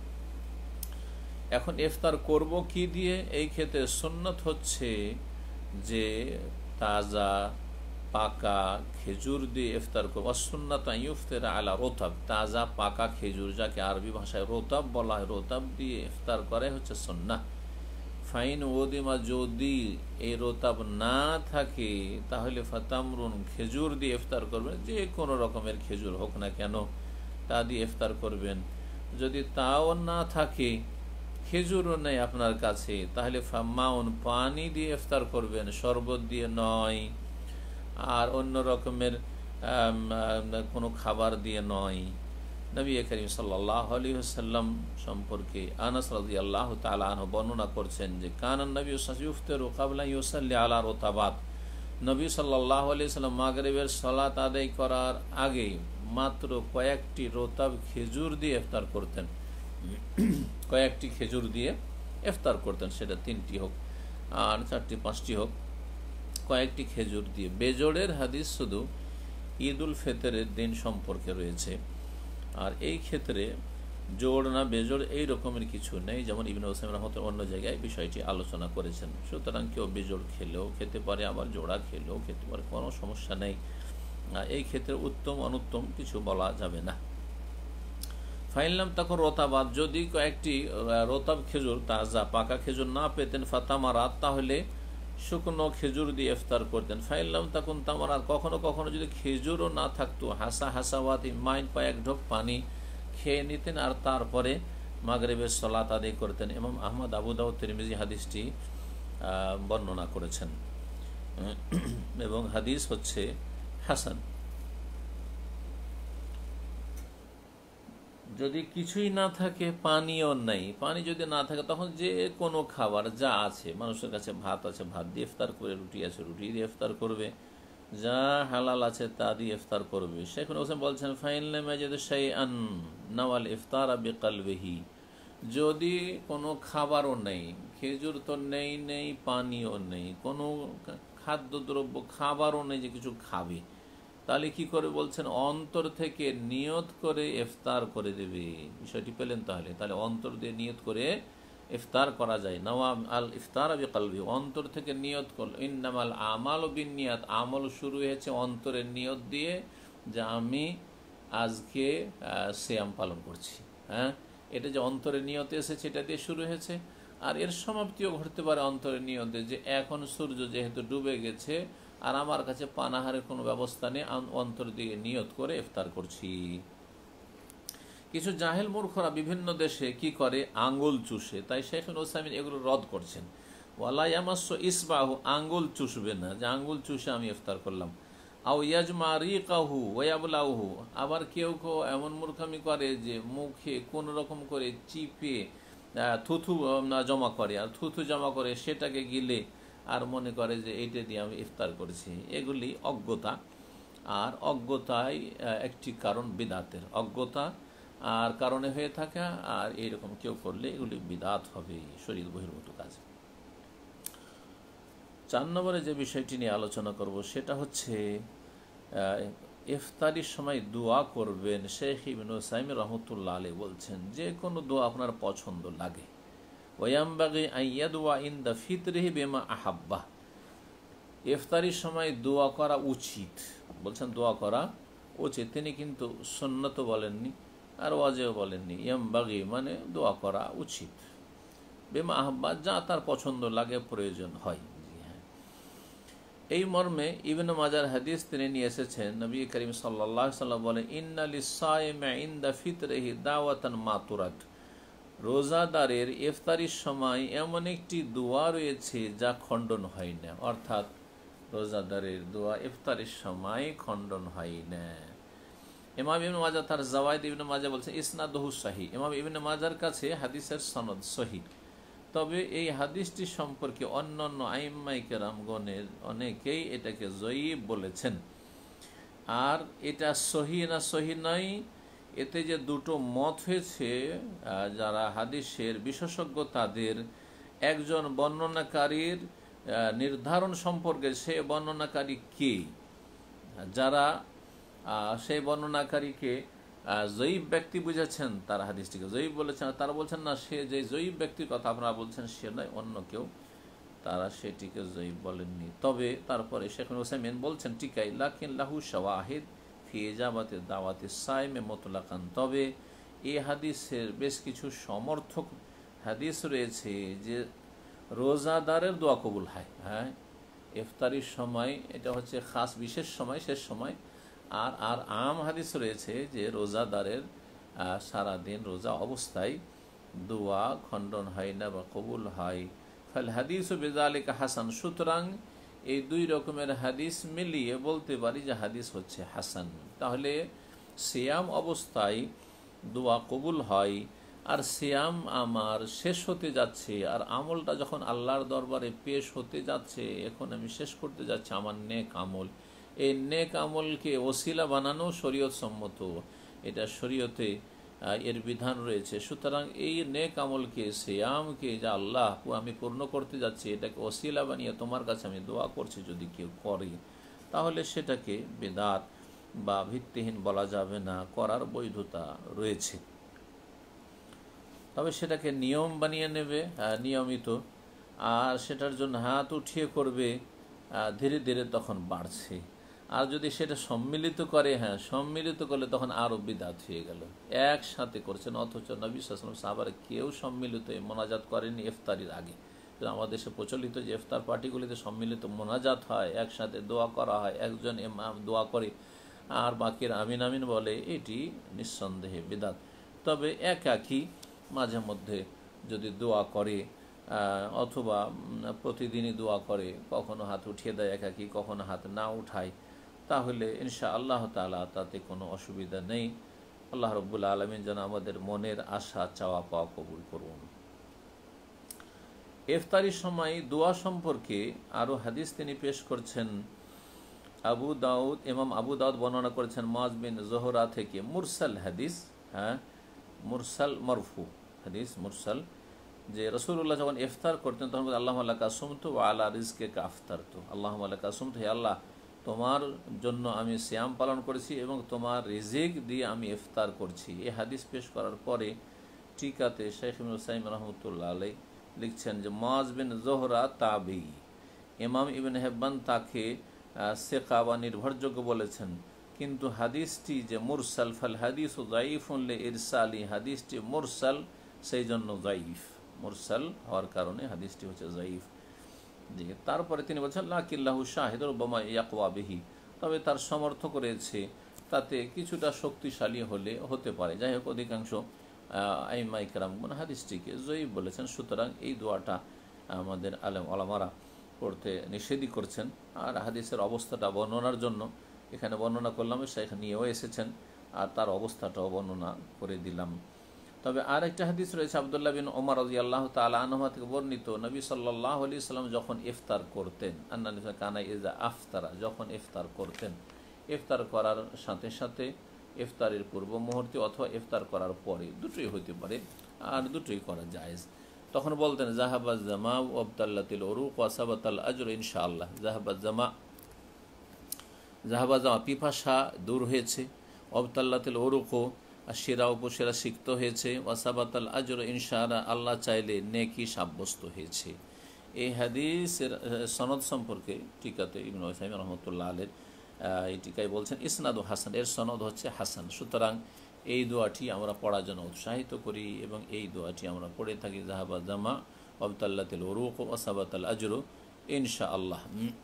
এখন ইফতার করব কি দিয়ে? এই ক্ষেত্রে সুন্নত হচ্ছে যে তাজা পাকা খেজুর দিয়ে ইফতার করবো। সুন্নাত ইফতার আলা রোতাব, তাজা পাকা খেজুর, যাকে আরবি ভাষায় রোতাব বলা হয়, রোতাব দিয়ে ইফতার করাই হচ্ছে সুন্নাহ। ফাইন ওদিমা, যদি এই রোতাব না থাকে তাহলে ফাতামরুন, খেজুর দিয়ে ইফতার করবেন, যে কোনো রকমের খেজুর হোক না কেন তা দিয়ে ইফতার করবেন। যদি তাও না থাকে, খেজুরও নেই আপনার কাছে, তাহলে ফাম্মাউন, পানি দিয়ে ইফতার করবেন, শরবত দিয়ে নয়, আর অন্য রকমের কোনো খাবার দিয়ে নয়। নবী করিম সাল্লাল্লাহু আলাইহি ওয়াসাল্লাম সম্পর্কে আনাস রাদিয়াল্লাহু তাআলা আনহু বর্ণনা করছেন যে কানান নবী ইফতারু ক্বাবলা ইউসাল্লি আলা রুতাবাত, নবী সাল্লাল্লাহু আলাইহি ওয়াসাল্লাম মাগরিবের সালাত আদায় করার আগে মাত্র কয়েকটি রোতাব খেজুর দিয়ে ইফতার করতেন, কয়েকটি খেজুর দিয়ে ইফতার করতেন, সেটা তিনটি হোক আর চারটি পাঁচটি হোক, কয়েকটি খেজুর দিয়ে। বেজোড়ের হাদিস শুধু ঈদ উল ফিতরের দিন সম্পর্কে রয়েছে, আর এই ক্ষেত্রে জোড় না বেজোড় এই রকমের কিছু নেই, যেমন ইবনে উসাইমিন রাহমাতুল্লাহ অন্য জায়গায় বিষয়টি আলোচনা করেছেন। সুতরাং কেউ বেজোড় খেলেও খেতে পারে, আবার জোড়া খেলেও খেতে পারে, কোনো সমস্যা নেই। এই ক্ষেত্রে উত্তম অনুত্তম কিছু বলা যাবে না। ফাইনলাম তখন রোতাবাদ, যদি কয়েকটি রোতাব খেজুর তাজা পাকা খেজুর না পেতেন, ফাতামারাত, তাহলে শুকনো খেজুর দিয়ে ইফতার করতেন। ফাইনলাম তখন তামারাত, কখনো কখনো যদি খেজুরও না থাকতো, হাসা হাসাওয়াত মাইন, কয়েক ঢোক পানি খেয়ে নিতেন আর তারপরে মাগরিবের সালাত আদায় করতেন। ইমাম আহমদ, আবু দাউদ, তিরমিজি হাদিসটি বর্ণনা করেছেন এবং হাদিস হচ্ছে হাসান। যদি কিছুই না থাকে, পানিও নেই, পানি যদি না থাকে, তখন যে কোনো খাবার যা আছে, মানুষের কাছে ভাত আছে, ভাত দিয়ে ইফতার করে, রুটি আছে, রুটি দিয়ে ইফতার করবে, যা হালাল আছে তা দিয়ে ইফতার করবে। শেখ হোসেন বলছেন ফাইনলে মাজিদ শাইআন নাওয়াল ইফতার বিকলবিহি, যদি কোনো খাবারও নেই, খেজুর তো নেই, নেই পানিও নেই, কোনো খাদ্যদ্রব্য খাবারও নেই যে কিছু খাবে, তাহলে কি করে বলছেন অন্তর থেকে নিয়ত করে ইফতার করে দেবে। বিষয়টি পেলেন? তাহলে তাহলে অন্তর দিয়ে নিয়ত করে ইফতার করা যায়। নওয়াম আল ইফতার বিকলবি, অন্তর থেকে নিয়ত করল। ইন্নামাল আমাল বিন্নিয়াত, আমল শুরু হয়েছে অন্তরের নিয়ত দিয়ে, যে আমি আজকে সিয়াম পালন করছি। হ্যাঁ, এটা যে অন্তরের নিয়তে এসেছে, এটা দিয়ে শুরু হয়েছে। আর এর সমাপ্তিও ঘটতে পারে অন্তরের নিয়তে, যে এখন সূর্য যেহেতু ডুবে গেছে আর আমার কাছে পানাহারের কোনো ব্যবস্থা নেই, অন্তর দিয়ে নিয়ত করে ইফতার করছি। কিছু জাহেল মূর্খরা বিভিন্ন দেশে কি করে, আঙ্গুল চুষে। তাই শেখ ওসাইমিন এগুলো রদ করছেন। ওয়ালা ইয়ামাসসু ইসবাহু, আঙ্গুল চুষবে না, যে আঙ্গুল চুষে আমি ইফতার করলাম। আও ইয়াজমা রিকাহু ওয়াবলাহু, আবার কেউ কেউ এমন মূর্খামি করে যে মুখে কোন রকম করে চিপে থুথু জমা করে, আর থুথু জমা করে সেটাকে গিলে আর মনে করে যে এইটা দিয়ে আমি ইফতার করেছি। এগুলি অজ্ঞতা, আর অজ্ঞতাই একটি কারণ বিদাতের। অজ্ঞতা আর কারণে হয়ে থাকে, আর এইরকম কেউ করলে এগুলি বিদাত হবে, শরীর বহির্ভূত কাজ। চার নম্বরে যে বিষয়টি নিয়ে আলোচনা করব সেটা হচ্ছে ইফতারির সময় দোয়া করবেন। শেখ ইবনে উসাইমিন রহমতুল্লাহ আলাইহি বলছেন যে কোনো দোয়া আপনার পছন্দ লাগে। ওয়ায়ামবাগি আইয়াদওয়া ইনদা ফিতরিহি বিমা আহাব্বা, ইফতারির সময় দোয়া করা উচিত। বলছেন দোয়া করা উচিত, তিনি কিন্তু সুন্নত বলেননি আর ওয়াজিব বলেননি। ইয়ামবাগি মানে দোয়া করা উচিত, বিমা আহাব্বা যা তার পছন্দ লাগে, প্রয়োজন হয়। এই মর্মে ইবনে মাজার হাদিস তিনি নিয়ে এসেছেন। নবী করিম সাল্লাল্লাহু আলাইহি ওয়াসাল্লাম বলেন ইন্না লিস-সাইমি ইনদা ফিতরিহি দাওয়াতান মা তুরাদ, রোজাদারের ইফতারির সময় এমন একটি দোয়া রয়েছে যা খণ্ডন হয় না। অর্থাৎ রোজাদারের দোয়া ইফতারির সময় খণ্ডন হয় না। ইমাম ইবনে মাজাহ তার জাওয়ায়েদ ইবনে মাজাহ বলছেন ইসনাদুহু সহিহ, ইমাম ইবনে মাজাহর কাছে হাদিসের সনদ সহিহ। তবে এই হাদিসটি সম্পর্কে অন্যান্য আইম্মায়ে কেরামগণের অনেকেই এটাকে জয়ীফ বলেছেন। আর এটা সহিহ না সহিহ নয়, এতে যে দুটো মত হয়েছে, যারা হাদিসের বিশেষজ্ঞ তাদের একজন বর্ণনাকারীর নির্ধারণ সম্পর্কে, সে বর্ণনাকারী কে, যারা সেই বর্ণনাকারীকে জয়ীব ব্যক্তি বুঝেছেন তারা হাদিসটিকে জয়ীব বলেছেন। তারা বলছেন না, সে যে জয়ীব ব্যক্তির কথা আপনারা বলছেন সে নয়, অন্য কেউ, তারা সেটিকে জয়ীব বলেননি। তবে তারপরে শেখ ওসাইমিন বলছেন টিকাই লাকিন লাহু শাওয়াহিদ ফি ইজাবাতি দাওয়াতি সাইমে মুতলাকান, তবে এই হাদিসের বেশ কিছু সমর্থক হাদিস রয়েছে যে রোজাদারের দোয়া কবুল হয়। হ্যাঁ, ইফতারির সময় এটা হচ্ছে খাস বিশেষ সময়, শেষ সময়। আর আর আম হাদিস রয়েছে যে রোজাদারের সারাদিন রোজা অবস্থায় দোয়া খণ্ডন হয় না বা কবুল হয়। ফাল হাদিস বিযালিকা হাসান, সুতরাং এই দুই রকমের হাদিস মিলিয়ে বলতে পারি যে হাদিস হচ্ছে হাসান। তাহলে সিয়াম অবস্থায় দোয়া কবুল হয়, আর সিয়াম আমার শেষ হতে যাচ্ছে, আর আমলটা যখন আল্লাহর দরবারে পেশ হতে যাচ্ছে, এখন আমি শেষ করতে যাচ্ছি আমার নেক আমল, এই নেক আমলকে ওসিলা বানানো শরীয়ত সম্মত, এটা শরীয়তে এর বিধান রয়েছে। সুতরাং এই নেক আমলকে, সিয়ামকে যা আল্লাহ আমি পূর্ণ করতে যাচ্ছি, এটাকে ওসিলা বানিয়ে তোমার কাছে আমি দোয়া করছি, যদি কেউ করে তাহলে সেটাকে বিদআত বা ভিত্তিহীন বলা যাবে না, করার বৈধতা রয়েছে। তবে সেটাকে নিয়ম বানিয়ে নেবে, নিয়মিত, আর সেটার জন্য হাত উঠিয়ে করবে, ধীরে ধীরে তখন বাড়ছে। আর যদি সেটা সম্মিলিত করে, হ্যাঁ সম্মিলিত করলে তখন আরও বিদআত হয়ে গেল। একসাথে করছেন, অথচ নবী সাল্লাল্লাহু আলাইহি ওয়াসাল্লাম সাহাবারা কেউ সম্মিলিত মোনাজাত করেনি ইফতারির আগে। আমাদের দেশে প্রচলিত যে ইফতার পার্টিগুলিতে সম্মিলিত মোনাজাত হয়, একসাথে দোয়া করা হয়, একজন ইমাম দোয়া করে আর বাকির আমিন আমিন বলে, এটি নিঃসন্দেহে বিদআত। তবে একাকী মাঝে মধ্যে যদি দোয়া করে অথবা প্রতিদিনই দোয়া করে, কখনো হাত উঠিয়ে দেয় একাকী, কখনো হাত না উঠায়, তাহলে ইনশা আল্লাহ তাআলা তাতে কোনো অসুবিধা নেই। আল্লাহ রব্বুল আলমিন যেন আমাদের মনের আশা চাওয়া পাওয়া কবুল করুন। ইফতারির সময় দোয়া সম্পর্কে আরও হাদিস তিনি পেশ করছেন। আবু দাউদ, ইমাম আবু দাউদ বর্ণনা করেছেন মুআজ বিন জোহরা থেকে, মুরসাল হাদিস, হ্যাঁ মুরসাল মরফু হাদিস মুরসাল, যে রাসূলুল্লাহ যখন ইফতার করতেন তখন আল্লাহুম্মা লাকা সুমতু ওয়া আলা রিজকিকা আফতারতু, আল্লাহুম্মা লাকা সুমতু, হে আল্লাহ তোমার জন্য আমি সিয়াম পালন করেছি এবং তোমার রিজিক দিয়ে আমি ইফতার করছি। এই হাদিস পেশ করার পরে টিকাতে শেখ ইবনে উসাইম রাহমাতুল্লাহ আলাইহি লিখছেন যে মুআজ বিন জোহরা তাবি, ইমাম ইবনে হিব্বান তাকে সিকা বা নির্ভরযোগ্য বলেছেন, কিন্তু হাদিসটি যে মুরসাল, ফাল হাদিসু যায়িফুন লিইরসালি, হাদিসটি মুরসাল সেই জন্য যায়িফ, মুরসাল হওয়ার কারণে হাদিসটি হচ্ছে যায়িফ। জি, তারপরে তিনি বলছেন লাকিল্লাহু শাহিদুর রুব্বামা ইয়াকওয়া বিহি, তবে তার সমর্থক রয়েছে, তাতে কিছুটা শক্তিশালী হলে হতে পারে। যাই হোক, অধিকাংশ আইম্মা ইকরামগণ হাদিসটিকে যায়িফ বলেছেন। সুতরাং এই দোয়াটা আমাদের আলেম ওলামারা পড়তে নিষেধই করছেন। আর হাদিসের অবস্থাটা বর্ণনার জন্য এখানে বর্ণনা করলাম, শেখ নিয়েও এসেছেন আর তার অবস্থাটাও বর্ণনা করে দিলাম। তবে আর একটা হাদিস রয়েছে আব্দুল্লাহ বিন ওমর রাদিয়াল্লাহু তাআলা আনহু থেকে বর্ণিত, নবী সাল্লাল্লাহু আলাইহি সাল্লাম যখন ইফতার করতেন, আন্নানি কানা ইজা আফতারা, যখন ইফতার করতেন, ইফতার করার সাথে সাথে ইফতারের পূর্ব মুহূর্তে অথবা ইফতার করার পরে, দুটোই হতে পারে আর দুটোই করা জায়েজ, তখন বলতেন জাহাবাজ জামা ওয়াবতাল্লাতিল উরুক ওয়া সাবাতাল আজর ইনশাআল্লাহ। জাহাবাজ জামা, জাহাবাজ জামা পিপাসা দূর হয়েছে, ওয়াবতাল্লাতিল উরুক আর শিরা উপশিরা সিক্ত হয়েছে, ওয়াসাবাতাল আজর ইনশাআল্লাহ আল্লাহ চাইলে নেকি সাব্যস্ত হয়েছে। এই হাদিসের সনদ সম্পর্কে টিকাতে ইবনে উসাইম রাহমাতুল্লাহ আলাইহি এই টিকায় বলছেন ইসনাদু হাসান, এর সনদ হচ্ছে হাসান। সুতরাং এই দোয়াটি আমরা পড়ার জন্য উৎসাহিত করি এবং এই দোয়াটি আমরা পড়ে থাকি, জাহাবা জামা ওয়াবতাল্লাতিল উরুক ওয়াসাবাতাল আজর ইনশাআল্লাহ।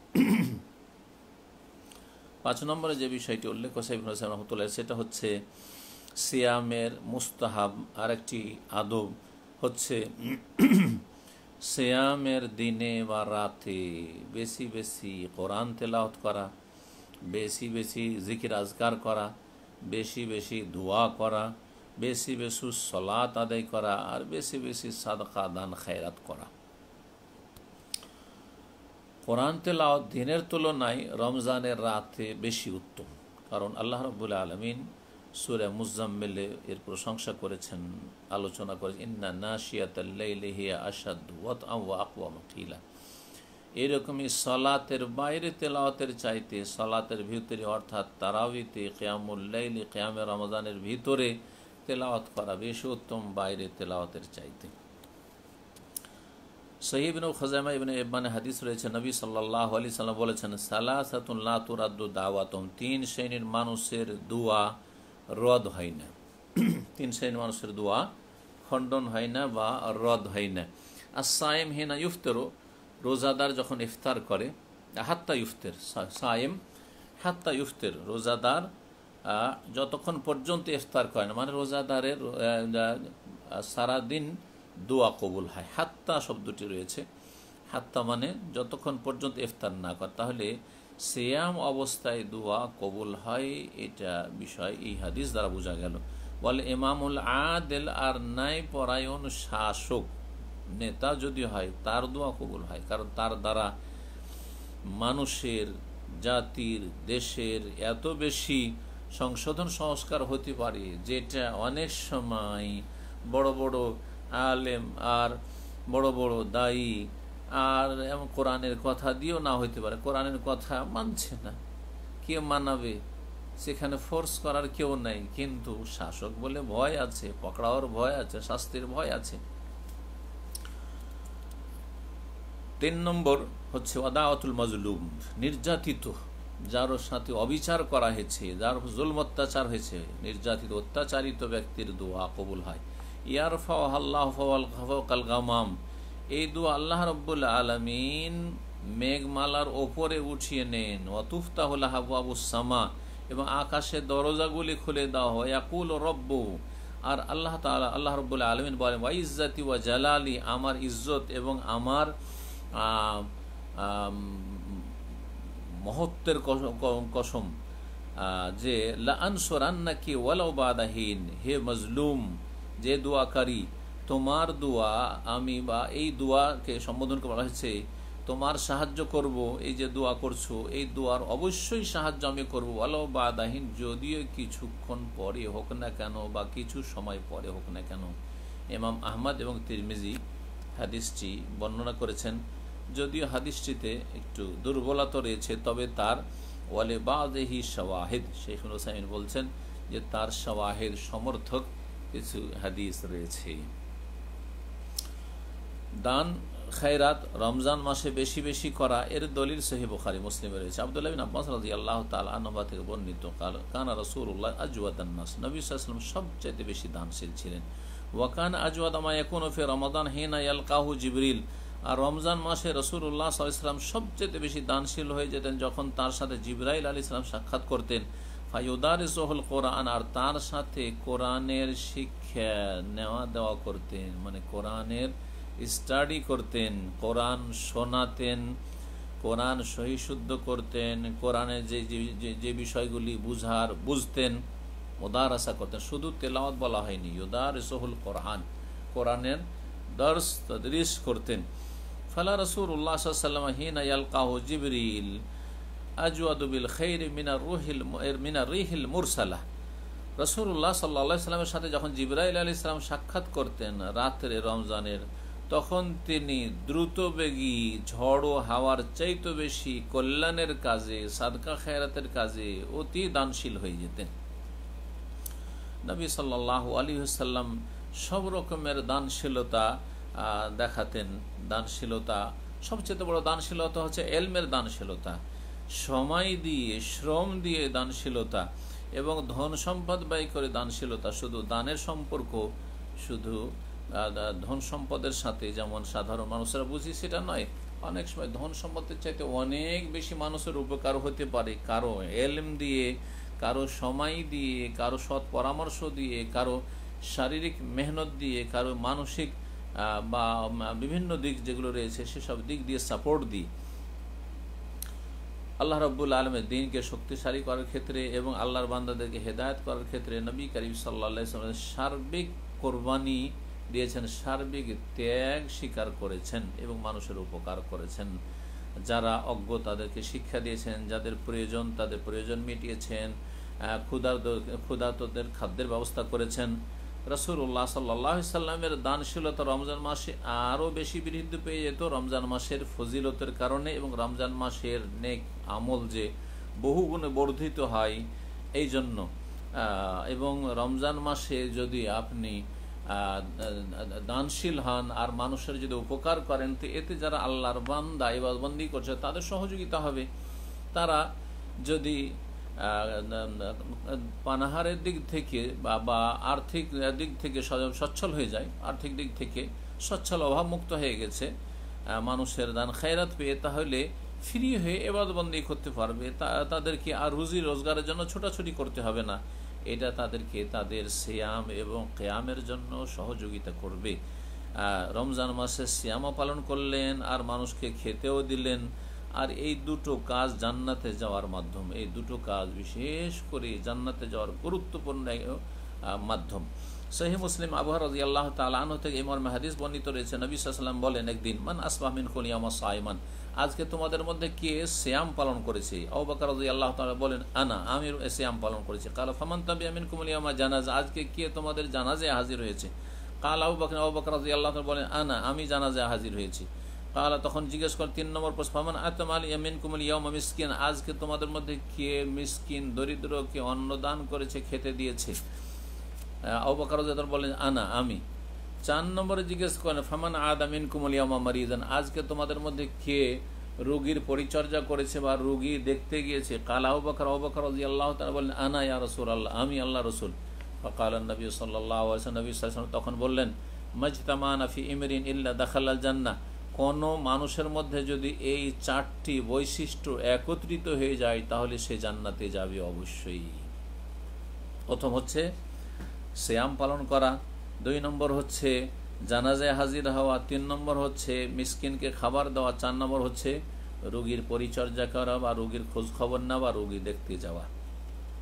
পাঁচ নম্বরে যে বিষয়টি উল্লেখ করেছে ইবনে উসাইম রাহমাতুল্লাহ, সেটা হচ্ছে সিয়ামের মুস্তাহাব আরেকটি আদব হচ্ছে সিয়ামের দিনে বা রাতে বেশি বেশি কোরআন তেলাওয়াত করা, বেশি বেশি জিকির আজকার করা, বেশি বেশি দোয়া করা, বেশি বেশি সলাত আদায় করা আর বেশি বেশি সাদকা দান খায়রাত করা। কোরআন তেলাওয়াত দিনের তুলনায় রমজানের রাতে বেশি উত্তম, কারণ আল্লাহ রাব্বুল আলামিন সূরা মুজাম্মিলে এর প্রশংসা করেছেন, আলোচনা করেছেন ইন্না নাশিয়াতাল লাইলি হিয়া আশাদ্দু ওয়াতআন ওয়া আকওয়ামু কিলা। এরকমই সলাতের বাইরে তেলাওয়াতের চাইতে সলাতের ভিতরে অর্থাৎ তারাবিতে, কিয়ামুল লাইলি, কিয়ামে রমজানের ভিতরে তেলাওয়াত করা বেশি উত্তম বাইরে তেলাওয়াতের চাইতে। সহিহ ইবনে খুজাইমা ইবনে ইবনে হাদিস রয়েছে, নবী সাল্লাল্লাহু আলাইহি সাল্লাম বলেছেন সালাসাতুন লা তুরাদ্দু দাওয়াতুহুম, তিন শ্রেণীর মানুষের দোয়া রদ হয় না, তিন শ্রেণীর মানুষের দোয়া খণ্ডন হয় না বা রদ হয় না। আস-সায়েম হিনা ইফতারু, রোজাদার যখন ইফতার করে, হাত্তা ইফতার, সায়েম হাত্তা ইফতার, রোজাদার যতক্ষণ পর্যন্ত ইফতার করে না, মানে রোজাদারের সারাদিন দোয়া কবুল হয়। হাত্তা শব্দটি রয়েছে, হাত্তা মানে যতক্ষণ পর্যন্ত ইফতার না করে, তাহলে সিয়াম অবস্থায় দোয়া কবুল হয়, এটা বিষয় এই হাদিস দ্বারা বোঝা গেল। বলে ইমামুল আদেল, আর ন্যায় পরায়ণ শাসক নেতা যদি হয় তার দোয়া কবুল হয়, কারণ তার দ্বারা মানুষের, জাতির, দেশের এত বেশি সংশোধন সংস্কার হতে পারে, যেটা অনেক সময় বড় বড় আলেম আর বড় বড় দায়ী আর এমন কোরআনের কথা দিয়েও না হইতে পারে। কোরআনের কথা মানছে না, কে মানাবে? সেখানে ফোর্স করার কেউ নাই, কিন্তু শাসক বলে ভয় আছে, পকড়াওয়ার ভয় আছে, শাস্তির ভয় আছে। তিন নম্বর হচ্ছে ওয়াদাওয়াতুল মাজলুম, নির্যাতিত, যার সাথে অবিচার করা হয়েছে, যার জুলম অত্যাচার হয়েছে, নির্যাতিত অত্যাচারিত ব্যক্তির দোয়া কবুল হয়। ইয়ারফাউ আল্লাহু ফাওকাল গামাম, এই দোয়া আল্লাহ রাব্বুল আলামিন মেঘমালার ওপরে উঠিয়ে নেন। ওয়াতুফতাহু লাহু আবওয়াবুস সামা, এবং আকাশের দরজাগুলি খুলে দেওয়া হয়। ইয়াকুল রব্বু, আর আল্লাহ তাআলা, আল্লাহ রাব্বুল আলামিন বলেন ওয়া ইজ্জাতি ওয়া জালালি, আমার ইজ্জত এবং আমার মহত্বের কসম, যে লা আনসুরান্নাকি ওয়ালাউ বাদা হিন, হে মজলুম যে দোয়াকারী, তোমার দোয়া আমি বা এই দোয়াকে সম্বোধন করা হয়েছে, তোমার সাহায্য করব, এই যে দোয়া করছো এই দোয়ার অবশ্যই সাহায্য আমি করবো, ওয়ালাউ বাদাহিন, যদিও কিছুক্ষণ পরে হোক না কেন বা কিছু সময় পরে হোক না কেন। ইমাম আহমদ এবং তিরমিজি হাদিসটি বর্ণনা করেছেন, যদিও হাদিসটিতে একটু দুর্বলতা রয়েছে, তবে তার ওয়ালে বাদেহি শাওয়াহিদ, শেখুল হোসাইন বলছেন যে তার শাওয়াহিদ সমর্থক কিছু হাদিস রয়েছে। দান খায়রাত রমজান মাসে বেশি বেশি করা এর দলিল সহিহ বুখারী মুসলিমে রয়েছে। আব্দুল্লাহ বিন আব্বাস রাদিয়াল্লাহু তাআলা আনহু থেকে বর্ণিত, কাল কানা রাসূলুল্লাহ আজওয়াদান নাস, নবী সাল্লাল্লাহু আলাইহি ওয়াসাল্লাম সবচেয়ে বেশি দানশীল ছিলেন। ওয়া কানা আজওয়াদা মা ইয়াকুনু ফি রমাদান হিনা ইয়ালকাহু জিবরিল, আর রমজান মাসে রাসূলুল্লাহ সাল্লাল্লাহু আলাইহি ওয়াসাল্লাম সবচেয়ে বেশি দানশীল হয়ে যেতেন যখন তার সাথে জিবরাইল আলাইহিস সালাম সাক্ষাৎ করতেন। ফায়ুদারিসুল কোরআন, আর তার সাথে কোরআনের শিক্ষা নেওয়া দেওয়া করতেন, মানে কোরআনের স্টাডি করতেন, কোরআন শোনাতেন, কোরআন সহি শুদ্ধ করতেন, কোরআনের যে যে বিষয়গুলি বুঝার বুঝতেন মুদারাসা করতেন। শুধু তেলাওয়াত বলা হয়নি, ইউদারিসুল কোরআন, কোরআনের দর্স তাদরিস করতেন। ফালা রাসূলুল্লাহ সাল্লাল্লাহু আলাইহি ওয়াসাল্লাম হিনা ইয়ালকাহু জিবরিল আজওয়াদু বিল খাইরি মিনার রুহিল মিনার রিহিল মুরসালাহ, রাসূলুল্লাহ সাল্লাল্লাহু আলাইহি ওয়াসাল্লামের সাথে যখন জিবরাইল আলাইহিস সালাম সাক্ষাৎ করতেন রাত্রে রমজানের, তখন তিনি দ্রুতবেগী ঝড় ও হাওয়ার চাইতে বেশি কল্যাণের কাজে, সাদকা খায়রাতের কাজে অতি দানশীল হয়ে যেতেন। নবী সাল্লাল্লাহু আলাইহি ওয়াসাল্লাম সব রকমের দানশীলতা দেখাতেন। দানশীলতা সবচেয়ে বড় দানশীলতা হচ্ছে এলমের দানশীলতা, সময় দিয়ে শ্রম দিয়ে দানশীলতা এবং ধন সম্পদ ব্যয় করে দানশীলতা। শুধু দানের সম্পর্ক শুধু ধন সম্পদের সাথে যেমন সাধারণ মানুষরা বুঝি সেটা নয়, অনেক সময় ধন সম্পদের চাইতে অনেক বেশি মানুষের উপকার হতে পারে কারো এলম দিয়ে, কারো সময় দিয়ে, কারো সৎ পরামর্শ দিয়ে, কারো শারীরিক মেহনত দিয়ে, কারো মানসিক বা বিভিন্ন দিক যেগুলো রয়েছে সেসব দিক দিয়ে সাপোর্ট দিই। আল্লাহ রাব্বুল আলামিনের দ্বীনকে শক্তিশালী করার ক্ষেত্রে এবং আল্লাহর বান্দাদেরকে হেদায়েত করার ক্ষেত্রে নবী করিম সাল্লাল্লাহু আলাইহি ওয়াসাল্লাম সার্বিক কোরবানি দিয়েছেন, সার্বিক ত্যাগ স্বীকার করেছেন এবং মানুষের উপকার করেছেন। যারা অজ্ঞ তাদেরকে শিক্ষা দিয়েছেন, যাদের প্রয়োজন তাদের প্রয়োজন মিটিয়েছেন, ক্ষুধার্ত ক্ষুধার্তদের খাদ্যের ব্যবস্থা করেছেন। রাসূলুল্লাহ সাল্লাল্লাহু আলাইহি ওয়াসাল্লামের দানশীলতা রমজান মাসে আরও বেশি বৃদ্ধি পেয়ে যেত রমজান মাসের ফজিলতের কারণে, এবং রমজান মাসের নেক আমল যে বহুগুণে বর্ধিত হয় এই জন্য। এবং রমজান মাসে যদি আপনি দানশীল হন আর মানুষের যদি উপকার করেন, তো এতে যারা আল্লাহর বান্দা ইবাদতবন্দি করছে তাদের সহযোগিতা হবে। তারা যদি পানাহারের দিক থেকে বা আর্থিক দিক থেকে সচ্ছল হয়ে যায়, আর্থিক দিক থেকে সচ্ছল অভাবমুক্ত হয়ে গেছে মানুষের দান খায়রাত পেয়ে, তাহলে ফ্রি হয়ে ইবাদতবন্দি করতে পারবে। তাদেরকে আর রুজি রোজগারের জন্য ছোটাছুটি করতে হবে না। এটা তাদেরকে তাদের সিয়াম এবং কিয়ামের জন্য সহযোগিতা করবে। রমজান মাসে সিয়ামও পালন করলেন আর মানুষকে খেতেও দিলেন, আর এই দুটো কাজ জান্নাতে যাওয়ার মাধ্যম। এই দুটো কাজ বিশেষ করে জান্নাতে যাওয়ার গুরুত্বপূর্ণ মাধ্যম। সহিহ মুসলিম আবু হুরায়রা রাদিয়াল্লাহু তাআলা আনহু থেকে এই মর্মে হাদিস বর্ণিত রয়েছে, নবী সাল্লাল্লাহু আলাইহি ওয়াসাল্লাম বলেন, একদিন মান আসবাহ মিনকুম ইয়াওমা সাইমান, আজকে তোমাদের মধ্যে কে সিয়াম পালন করেছে? আবু বকর রাদিয়াল্লাহু তাআলা বলেন, আনা, আমি সিয়াম পালন করেছি। কালা ফামান তাবিআ মিনকুম ইয়াওমা জানাজা, আজকে কে তোমাদের জানাজায় হাজির হয়েছে? কালা আবু বকর, আবু বকর রাদিয়াল্লাহু তাআলা বলেন, আনা, আমি জানাজায় হাজির হয়েছি। কালা, তখন জিজ্ঞেস করেন তিন নম্বর প্রশ্ন, ফামান আতামাল মিনকুম ইয়াওমা মিসকিন, আজকে তোমাদের মধ্যে কে মিসকিন দরিদ্রকে অন্ন দান করেছে, খেতে দিয়েছে? আবু বকর রাদিয়াল্লাহু তাআলা বলেন, আনা, আমি। চার নম্বরে জিজ্ঞেস করেন, ফামান আদা মিনকুম ইয়াওমা মারিদান, আজকে তোমাদের মধ্যে কে রোগীর পরিচর্যা করেছে বা রোগী দেখতে গিয়েছে? কালা আবু বকর, আবু বকর রাদিয়াল্লাহু তাআলা বলেন, আনা ইয়া রাসূলুল্লাহ, আমি আল্লাহ রাসূল। ফাকাল নবী সাল্লাল্লাহু আলাইহি ওয়াসাল্লাম, নবী সাল্লাল্লাহু আলাইহি ওয়াসাল্লাম তখন বললেন, মাজতামানা ফি ইমরিন ইল্লা দাখালাল জান্নাহ, কোন মানুষের মধ্যে যদি এই চারটি বৈশিষ্ট্য একত্রিত হয়ে যায় তাহলে সে জান্নাতে যাবে অবশ্যই। প্রথম হচ্ছে সিয়াম পালন করা, দুই নম্বর হচ্ছে জানাজায় হাজির হওয়া, তিন নম্বর হচ্ছে মিসকিনকে খাবার দেওয়া, চার নম্বর হচ্ছে রোগীর পরিচর্যা করা বা রোগীর খোঁজ খবর নেওয়া বা রোগী দেখতে যাওয়া।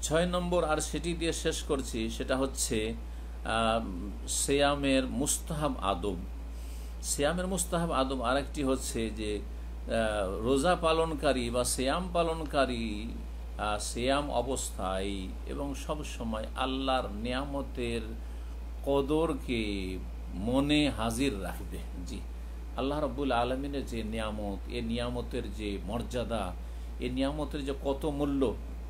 ছয় নম্বর, আর সেটি দিয়ে শেষ করছি, সেটা হচ্ছে সিয়ামের মুস্তাহাব আদব। সিয়ামের মুস্তাহাব আদব আরেকটি হচ্ছে যে রোজা পালনকারী বা সিয়াম পালনকারী সিয়াম অবস্থায় এবং সব সময় আল্লাহর নিয়ামতের কদরকে মনে হাজির রাখবে। জি, আল্লাহ রাব্বুল আলামিনের যে নিয়ামত, এ নিয়ামতের যে মর্যাদা, এ নিয়ামতের যে কত মূল্য,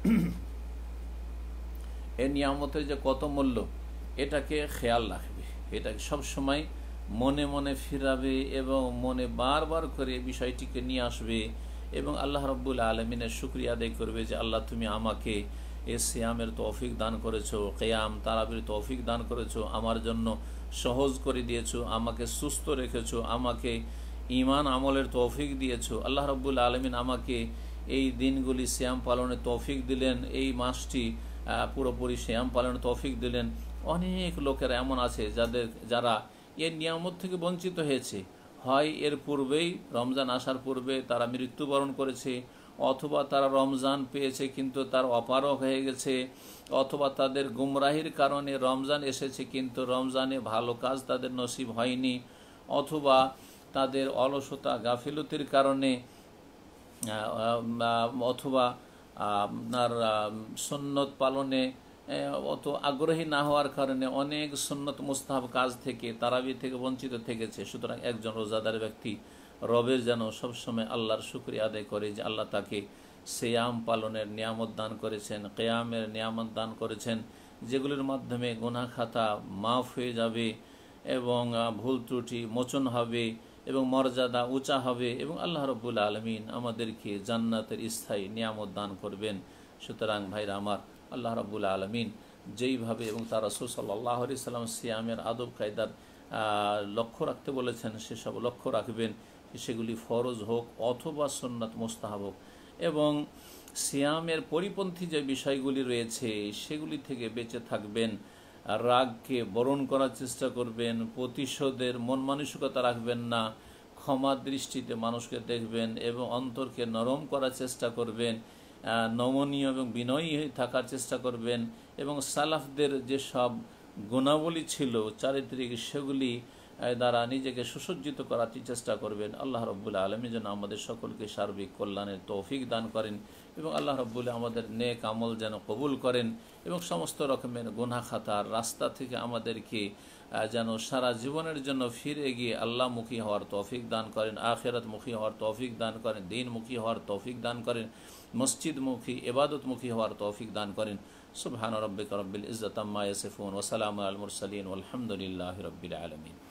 এ নিয়ামতের যে কত মূল্য, এটাকে খেয়াল রাখবে, এটাকে সবসময় মনে মনে ফিরাবে এবং মনে বারবার করে বিষয়টিকে নিয়ে আসবে এবং আল্লাহ রাব্বুল আলামিনের শুকরিয়া আদায় করবে যে আল্লাহ তুমি আমাকে এ সিয়ামের তৌফিক দান করেছো, কিয়াম তারাবির তৌফিক দান করেছো, আমার জন্য সহজ করে দিয়েছো, আমাকে সুস্থ রেখেছো, আমাকে ঈমান আমলের তৌফিক দিয়েছো। আল্লাহ রাব্বুল আলামিন আমাকে এই দিনগুলি সিয়াম পালনের তৌফিক দিলেন, এই মাসটি পুরোপুরি সিয়াম পালনের তৌফিক দিলেন। অনেক লোকেরা এমন আছে যাদের যারা এর নিয়ামত থেকে বঞ্চিত হয়েছে, হয় এর পূর্বেই রমজান আসার পূর্বে তারা মৃত্যুবরণ করেছে, অথবা তারা রমজান পেয়েছে কিন্তু তার অপারগ হয়ে গেছে, অথবা তাদের গুমরাহির কারণে রমজান এসেছে কিন্তু রমজানে ভালো কাজ তাদের নসিব হয়নি, অথবা তাদের অলসতা গাফিলতির কারণে, অথবা আপনার সুন্নত পালনে অত আগ্রহী না হওয়ার কারণে অনেক সুন্নত মুস্তাহাব কাজ থেকে, তারাবি থেকে বঞ্চিত থেকেছে। সুতরাং একজন রোজাদার ব্যক্তি রবের যেন সবসময় আল্লাহর শুকরিয়া আদায় করে যে আল্লাহ তাকে সিয়াম পালনের নিয়ামত দান করেছেন, কিয়ামের নিয়ামত দান করেছেন, যেগুলির মাধ্যমে গুনাহ খাতা মাফ হয়ে যাবে এবং ভুল ত্রুটি মোচন হবে এবং মর্যাদা উঁচা হবে এবং আল্লাহ রাব্বুল আলামিন আমাদেরকে জান্নাতের স্থায়ী নিয়ামত দান করবেন। সুতরাং ভাইরা আমার, আল্লাহ রাব্বুল আলামিন যেইভাবে এবং তার রাসূল সাল্লাল্লাহু আলাইহি সাল্লাম সিয়ামের আদব কায়দার লক্ষ্য রাখতে বলেছেন, সেসব লক্ষ্য রাখবেন, সেগুলি ফরজ হোক অথবা সুন্নাত মুস্তাহাব হোক, এবং সিয়ামের পরিপন্থী যে বিষয়গুলি রয়েছে সেগুলি থেকে বেঁচে থাকবেন। রাগকে বরণ করার চেষ্টা করবেন, প্রতিশোধের মন মানসিকতা রাখবেন না, ক্ষমা দৃষ্টিতে মানুষকে দেখবেন এবং অন্তরকে নরম করার চেষ্টা করবেন, নমনীয় এবং বিনয়ী থাকার চেষ্টা করবেন এবং সালাফদের যেসব গুণাবলী ছিল চারিত্রিক, সেগুলি দ্বারা নিজেকে সুসজ্জিত করার চেষ্টা করবেন। আল্লাহ রাব্বুল আলামিন যেন আমাদের সকলকে সার্বিক কল্যাণের তৌফিক দান করেন এবং আল্লাহ রাব্বুল আমাদের নেক আমল যেন কবুল করেন এবং সমস্ত রকমের গুনাহ খাতার রাস্তা থেকে আমাদেরকে যেন সারা জীবনের জন্য ফিরে গিয়ে আল্লাহমুখী হওয়ার তৌফিক দান করেন, আখিরাতমুখী হওয়ার তৌফিক দান করেন, দ্বীনমুখী হওয়ার তৌফিক দান করেন, মসজিদমুখী ইবাদতমুখী হওয়ার তৌফিক দান করেন। সুবহান রাব্বিকা রাব্বিল ইজ্জাতি আম্মা ইয়াসিফুন ওয়া সালামুন আলাল মুরসালিন ওয়ালহামদুলিল্লাহি রাব্বিল আলামিন।